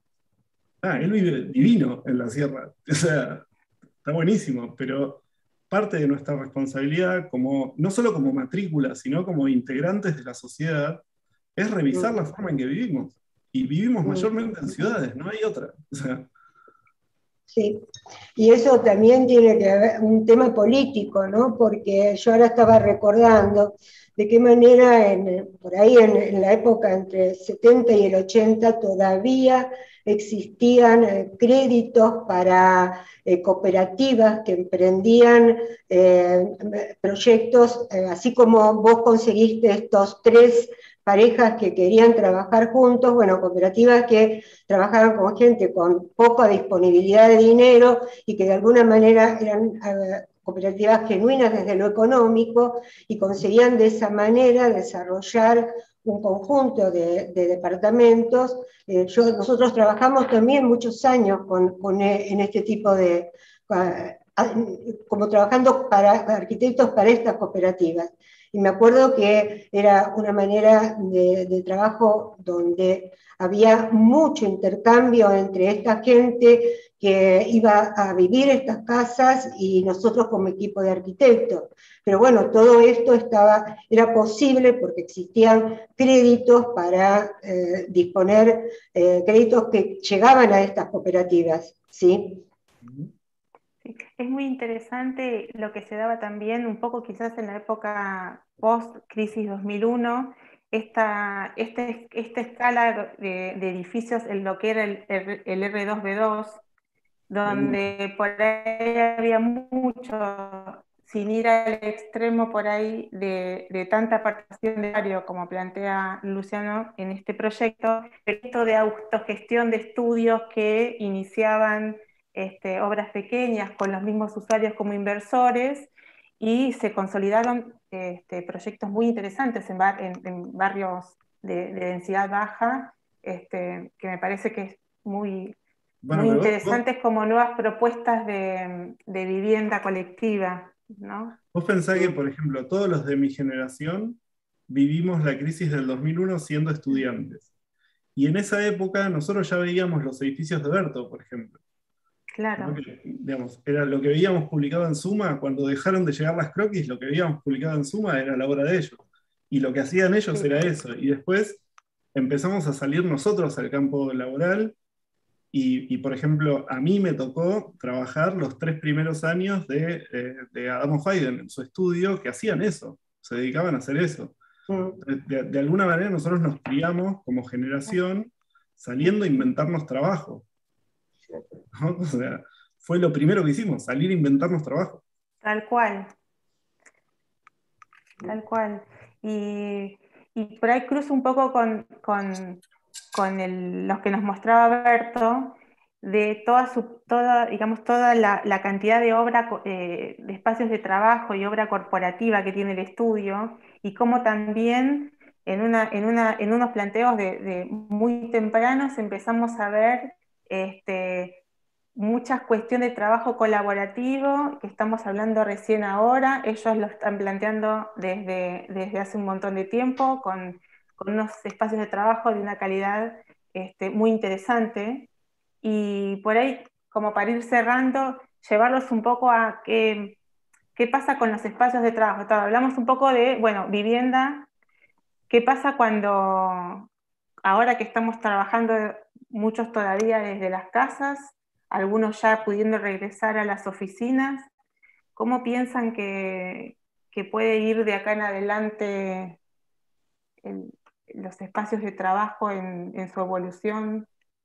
Ah, él vive divino en la sierra, o sea, está buenísimo, pero parte de nuestra responsabilidad, como, no solo como matrícula, sino como integrantes de la sociedad, es revisar la forma en que vivimos. Y vivimos mayormente en ciudades, no hay otra. O sea, sí, y eso también tiene que ver un tema político, ¿no? Porque yo ahora estaba recordando de qué manera en, por ahí en, en la época entre el setenta y el ochenta todavía existían eh, créditos para eh, cooperativas que emprendían eh, proyectos, eh, así como vos conseguiste estos tres parejas que querían trabajar juntos, bueno, cooperativas que trabajaban con gente con poca disponibilidad de dinero y que de alguna manera eran uh, cooperativas genuinas desde lo económico y conseguían de esa manera desarrollar un conjunto de, de departamentos. Eh, yo, nosotros trabajamos también muchos años con, con, en este tipo de, uh, como trabajando para arquitectos para estas cooperativas. Y me acuerdo que era una manera de, de trabajo donde había mucho intercambio entre esta gente que iba a vivir estas casas y nosotros como equipo de arquitectos. Pero bueno, todo esto estaba, era posible porque existían créditos para eh, disponer, eh, créditos que llegaban a estas cooperativas, ¿sí? Sí, es muy interesante lo que se daba también, un poco quizás en la época post-crisis dos mil uno, esta, esta, esta escala de, de edificios en lo que era el, el R dos B dos, donde por ahí había mucho, sin ir al extremo por ahí de, de tanta participación de área como plantea Luciano en este proyecto, esto de autogestión de estudios que iniciaban este, obras pequeñas con los mismos usuarios como inversores, y se consolidaron este, proyectos muy interesantes en, bar, en, en barrios de, de densidad baja, este, que me parece que es muy... Bueno, muy interesantes vos, como nuevas propuestas de, de vivienda colectiva, ¿no? Vos pensás que, por ejemplo, todos los de mi generación vivimos la crisis del dos mil uno siendo estudiantes. Y en esa época nosotros ya veíamos los edificios de Berto, por ejemplo. Claro. ¿No? Que, digamos, era lo que veíamos publicado en Suma, cuando dejaron de llegar las croquis, lo que veíamos publicado en Suma era la obra de ellos. Y lo que hacían ellos sí. era eso. Y después empezamos a salir nosotros al campo laboral. Y, y, por ejemplo, a mí me tocó trabajar los tres primeros años de, eh, de Adamo Hayden en su estudio, que hacían eso, se dedicaban a hacer eso. De, de alguna manera nosotros nos criamos como generación saliendo a inventarnos trabajo, ¿no? O sea, fue lo primero que hicimos, salir a inventarnos trabajo. Tal cual. Tal cual. Y, y por ahí cruzo un poco con... con... con el, los que nos mostraba Berto, de toda, su, toda, digamos, toda la, la cantidad de obra, eh, de espacios de trabajo y obra corporativa que tiene el estudio, y cómo también en, una, en, una, en unos planteos de, de muy tempranos empezamos a ver este, muchas cuestiones de trabajo colaborativo, que estamos hablando recién ahora, ellos lo están planteando desde, desde hace un montón de tiempo, con con unos espacios de trabajo de una calidad este, muy interesante, y por ahí, como para ir cerrando, llevarlos un poco a qué, qué pasa con los espacios de trabajo. Todo, hablamos un poco de, bueno, vivienda, qué pasa cuando, ahora que estamos trabajando muchos todavía desde las casas, algunos ya pudiendo regresar a las oficinas, ¿cómo piensan que, que puede ir de acá en adelante el, los espacios de trabajo en, en su evolución?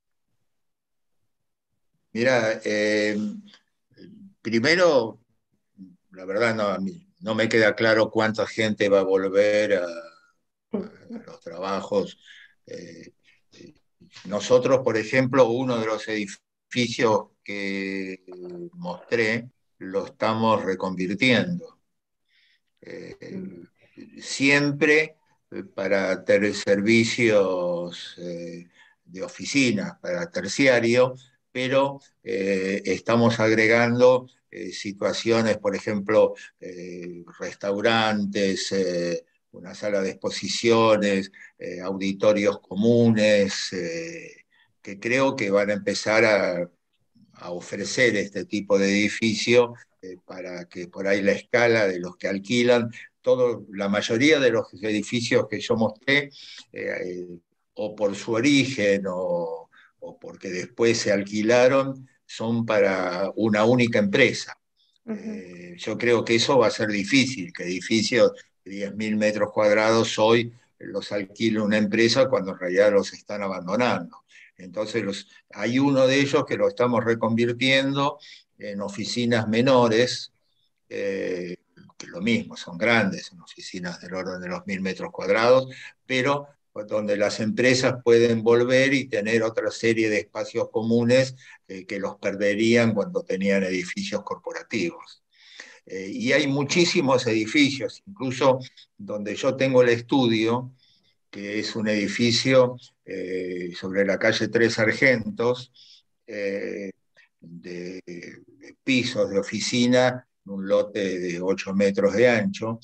Mira, eh, primero, la verdad no, no me queda claro cuánta gente va a volver a, a los trabajos. Eh, nosotros, por ejemplo, uno de los edificios que mostré, lo estamos reconvirtiendo. Eh, siempre para tener servicios eh, de oficinas, para terciario, pero eh, estamos agregando eh, situaciones, por ejemplo, eh, restaurantes, eh, una sala de exposiciones, eh, auditorios comunes, eh, que creo que van a empezar a, a ofrecer este tipo de edificio eh, para que por ahí la escala de los que alquilan, todo, la mayoría de los edificios que yo mostré, eh, o por su origen o, o porque después se alquilaron, son para una única empresa. Uh-huh. Eh, yo creo que eso va a ser difícil, que edificios de diez mil metros cuadrados hoy los alquila una empresa cuando en realidad los están abandonando. Entonces los, hay uno de ellos que lo estamos reconvirtiendo en oficinas menores, eh, que lo mismo, son grandes, son oficinas del orden de los mil metros cuadrados, pero donde las empresas pueden volver y tener otra serie de espacios comunes eh, que los perderían cuando tenían edificios corporativos. Eh, y hay muchísimos edificios, incluso donde yo tengo el estudio, que es un edificio eh, sobre la calle Tres Sargentos, eh, de, de pisos de oficina, un lote de ocho metros de ancho,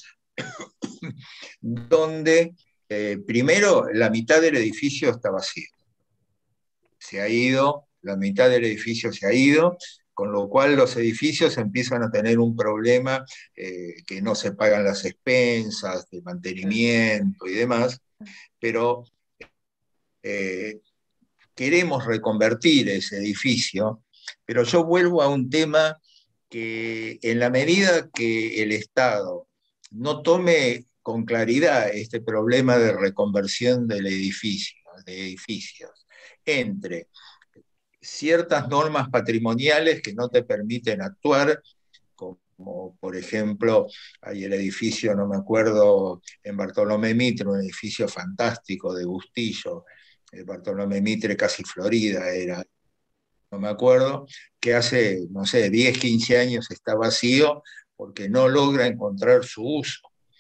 donde eh, primero la mitad del edificio está vacío. Se ha ido la mitad del edificio se ha ido, con lo cual los edificios empiezan a tener un problema, eh, que no se pagan las expensas de mantenimiento y demás, pero eh, queremos reconvertir ese edificio, pero yo vuelvo a un tema que en la medida que el Estado no tome con claridad este problema de reconversión del edificio, de edificios, entre ciertas normas patrimoniales que no te permiten actuar, como por ejemplo, hay el edificio, no me acuerdo, en Bartolomé Mitre, un edificio fantástico de Bustillo, el Bartolomé Mitre casi Florida era, no me acuerdo, que hace, no sé, diez, quince años está vacío porque no logra encontrar su uso.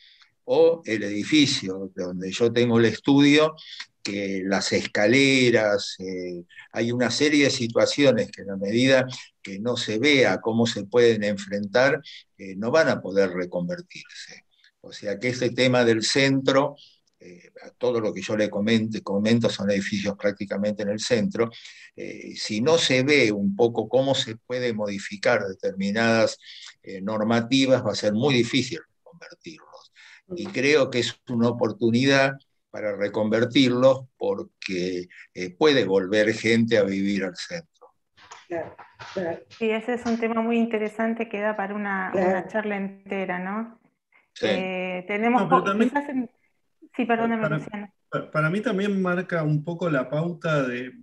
O el edificio donde yo tengo el estudio, que las escaleras, eh, hay una serie de situaciones que en la medida que no se vea cómo se pueden enfrentar, eh, no van a poder reconvertirse. O sea que este tema del centro, eh, todo lo que yo le comente, comento son edificios prácticamente en el centro, eh, si no se ve un poco cómo se puede modificar determinadas eh, normativas, va a ser muy difícil reconvertirlos. Y creo que es una oportunidad para reconvertirlos porque eh, puede volver gente a vivir al centro. Claro, claro. Sí, ese es un tema muy interesante que da para una, Claro. una charla entera, ¿no? Sí. Eh, tenemos, No, pero po- también- quizás en... Sí, perdóname, Para, Luciano. pa- para mí también marca un poco la pauta de,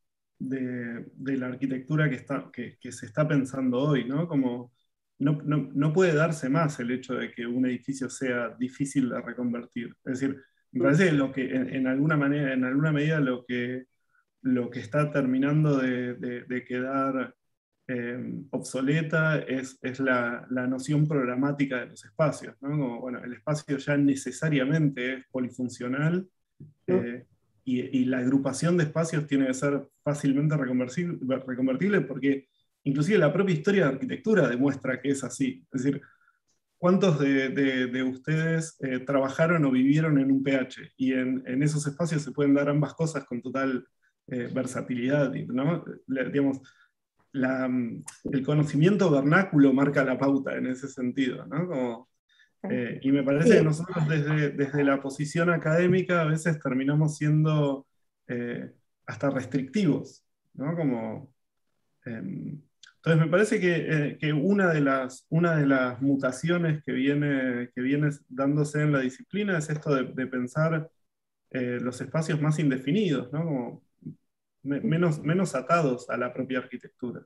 de- de la arquitectura que, está, que, que se está pensando hoy, ¿no? Como no, no- no puede darse más el hecho de que un edificio sea difícil de reconvertir. Es decir, me parece que lo que en, en alguna manera, en alguna medida lo que, lo que está terminando de, de- de quedar eh, obsoleta es, es la, la noción programática de los espacios, ¿no? Como, bueno, el espacio ya necesariamente es polifuncional, eh, y, y la agrupación de espacios tiene que ser fácilmente reconversible, reconvertible, porque inclusive la propia historia de arquitectura demuestra que es así. Es decir, ¿cuántos de, de- de ustedes eh, trabajaron o vivieron en un P H? Y en, en esos espacios se pueden dar ambas cosas con total eh, versatilidad, ¿no? Le- digamos, la, mm, el conocimiento vernáculo marca la pauta en ese sentido, ¿no? Como, eh, y me parece Sí. que nosotros desde, desde la posición académica a veces terminamos siendo eh, hasta restrictivos, ¿no? Como, em, entonces me parece que, eh, que una, de las, una de las mutaciones que viene, que viene dándose en la disciplina es esto de, de pensar eh, los espacios más indefinidos, ¿no? Como me- menos, menos atados a la propia arquitectura.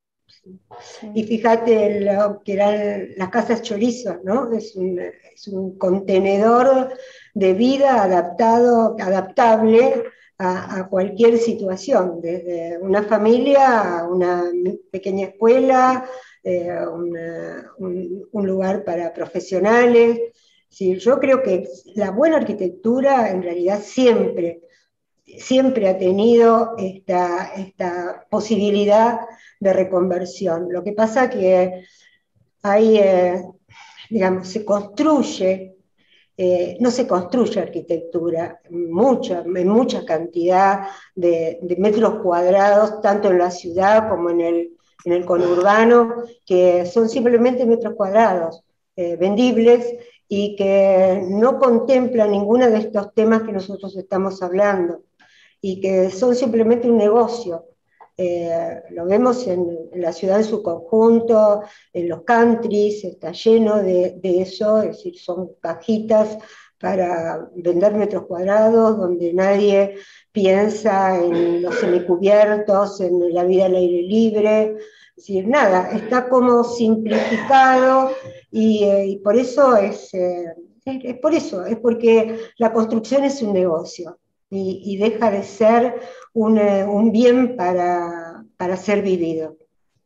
Y fíjate lo que eran las casas chorizo, ¿no? Es un, es un contenedor de vida adaptado, adaptable a, a cualquier situación, desde una familia a una pequeña escuela, eh, una, un, un lugar para profesionales. Sí, yo creo que la buena arquitectura en realidad siempre siempre ha tenido esta, esta posibilidad de reconversión. Lo que pasa que hay, eh, digamos, se construye, eh, no se construye arquitectura mucha, en mucha cantidad de, de metros cuadrados, tanto en la ciudad como en el, en el conurbano, que son simplemente metros cuadrados eh, vendibles y que no contemplan ninguno de estos temas que nosotros estamos hablando, y que son simplemente un negocio. Eh, lo vemos en, en la ciudad en su conjunto, en los countries, está lleno de, de eso, es decir, son cajitas para vender metros cuadrados, donde nadie piensa en los semicubiertos, en la vida al aire libre, es decir, nada, está como simplificado, y, eh, y por eso es, eh, es, es por eso, es porque la construcción es un negocio. Y, y deja de ser un, un bien para, para ser vivido.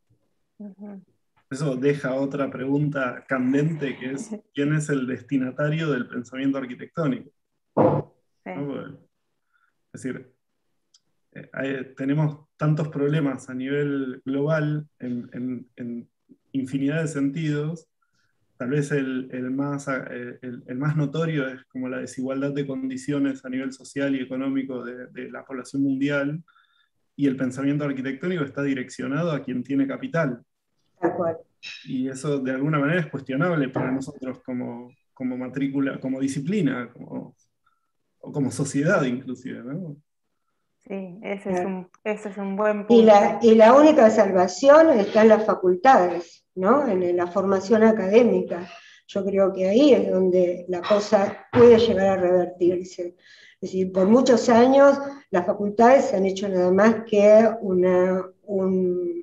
Eso deja otra pregunta candente, que es ¿quién es el destinatario del pensamiento arquitectónico? Sí. ¿No? Es decir, eh, hay- tenemos tantos problemas a nivel global en, en- en infinidad de sentidos. Tal vez el, el más, eh, el, el más notorio es como la desigualdad de condiciones a nivel social y económico de, de la población mundial, y el pensamiento arquitectónico está direccionado a quien tiene capital. Tal cual. Y eso de alguna manera es cuestionable para nosotros como, como matrícula, como disciplina, como, o como sociedad inclusive, ¿no? Sí, ese es un, ese es un buen punto. Y la, y la única salvación está en las facultades, ¿no? En la formación académica. Yo creo que ahí es donde la cosa puede llegar a revertirse. Es decir, por muchos años las facultades se han hecho nada más que una, un,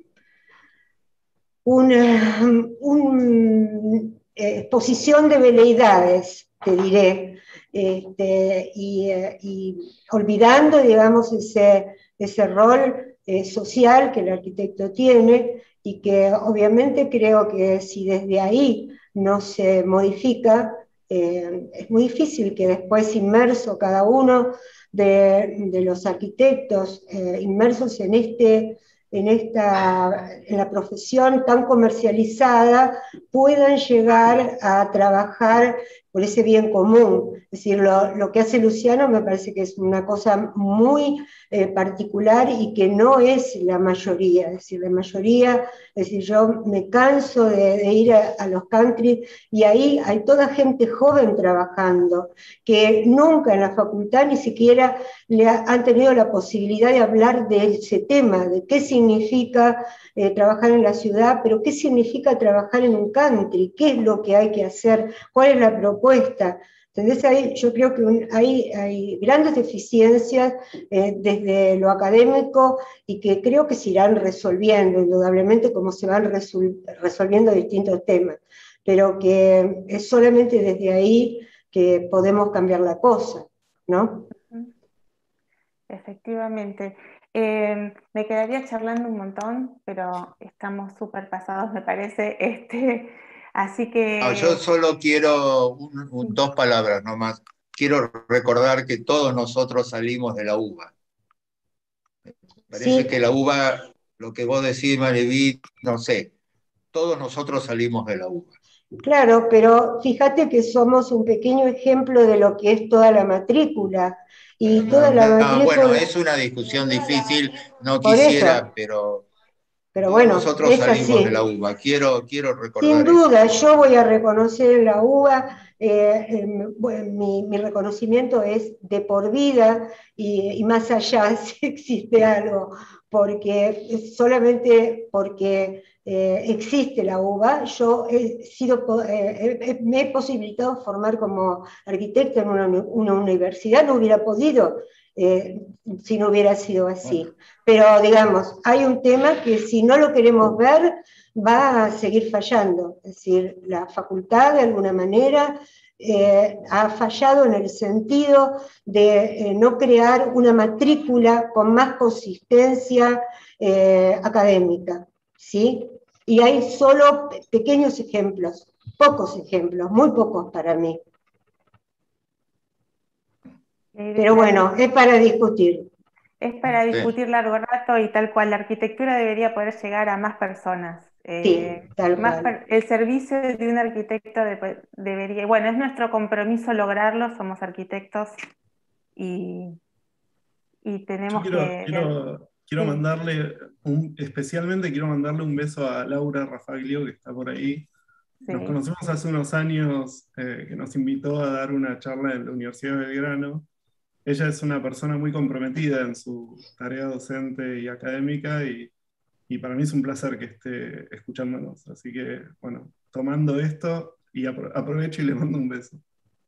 una un, eh, exposición de veleidades, te diré, este, y, eh, y olvidando, digamos, ese, ese rol eh, social que el arquitecto tiene, y que obviamente creo que si desde ahí no se modifica, eh, es muy difícil que después inmerso cada uno de, de los arquitectos eh, inmersos en este en, esta, en la profesión tan comercializada, puedan llegar a trabajar por ese bien común. Es decir, lo, lo que hace Luciano me parece que es una cosa muy eh, particular y que no es la mayoría. Es decir, la mayoría, es decir, yo me canso de, de ir a, a los country y ahí hay toda gente joven trabajando, que nunca en la facultad ni siquiera le ha, han tenido la posibilidad de hablar de ese tema, de qué significa eh, trabajar en la ciudad, pero qué significa trabajar en un country, qué es lo que hay que hacer, cuál es la propuesta. Entonces ahí yo creo que un, hay, hay grandes deficiencias eh, desde lo académico y que creo que se irán resolviendo, indudablemente, como se van resol, resolviendo distintos temas, pero que es solamente desde ahí que podemos cambiar la cosa, ¿no? Efectivamente. Eh, me quedaría charlando un montón, pero estamos súper pasados, me parece. Este, así que... No, yo solo quiero un, un, dos palabras nomás. Quiero recordar que todos nosotros salimos de la UBA. Parece Sí. que la UBA, lo que vos decís, Mariví, no sé, todos nosotros salimos de la UBA. Claro, pero fíjate que somos un pequeño ejemplo de lo que es toda la matrícula. Y No, toda la no, matrícula... bueno, es una discusión difícil, no Por quisiera, eso. pero, Pero todos bueno, nosotros es salimos de así. la UBA. Quiero, quiero recordar Sin duda, eso. yo voy a reconocer en la UBA, eh, eh, mi, mi reconocimiento es de por vida y, y más allá si existe algo, porque solamente porque eh, existe la UBA, yo he sido, eh, he, me he posibilitado formar como arquitecta en una, una universidad, no hubiera podido eh, si no hubiera sido así. Pero digamos, hay un tema que si no lo queremos ver, va a seguir fallando. Es decir, la facultad de alguna manera eh, ha fallado en el sentido de eh, no crear una matrícula con más consistencia eh, académica, ¿sí? Y hay solo pequeños ejemplos, pocos ejemplos, muy pocos para mí. Pero bueno, es para discutir. Es para discutir largo rato y tal cual. La arquitectura debería poder llegar a más personas. Eh, Sí, tal más cual. per, el servicio de un arquitecto de, debería, bueno, es nuestro compromiso lograrlo, somos arquitectos y, y tenemos Yo quiero, que... quiero, quiero sí. mandarle, un, especialmente quiero mandarle un beso a Laura Rafaglio, que está por ahí. Sí. Nos conocimos hace unos años, eh, que nos invitó a dar una charla en la Universidad de Belgrano. Ella es una persona muy comprometida en su tarea docente y académica, y, y para mí es un placer que esté escuchándonos. Así que, bueno, tomando esto, y apro aprovecho y le mando un beso.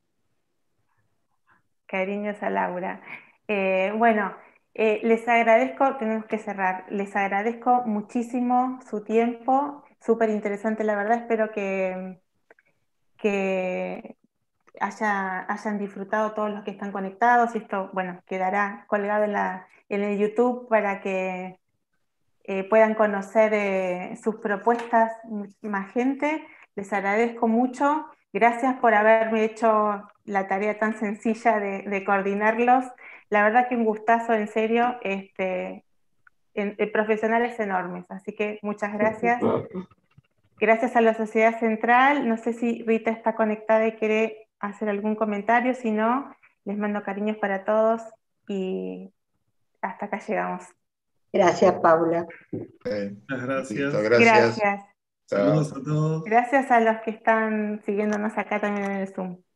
Cariños a Laura. Eh, bueno, eh, les agradezco, tenemos que cerrar, les agradezco muchísimo su tiempo, súper interesante la verdad, espero que, que haya, hayan disfrutado todos los que están conectados, y esto, bueno, quedará colgado en, la, en el YouTube para que eh, puedan conocer eh, sus propuestas más gente. Les agradezco mucho, gracias por haberme hecho la tarea tan sencilla de, de coordinarlos. La verdad que un gustazo, en serio, este, en, en profesionales enormes, así que muchas gracias. Gracias a la Sociedad Central. No sé si Rita está conectada y quiere hacer algún comentario, si no, les mando cariños para todos y hasta acá llegamos. Gracias, Paula. Eh, Muchas gracias. listo, gracias. Gracias. Chao. Saludos a todos. Gracias a los que están siguiéndonos acá también en el Zoom.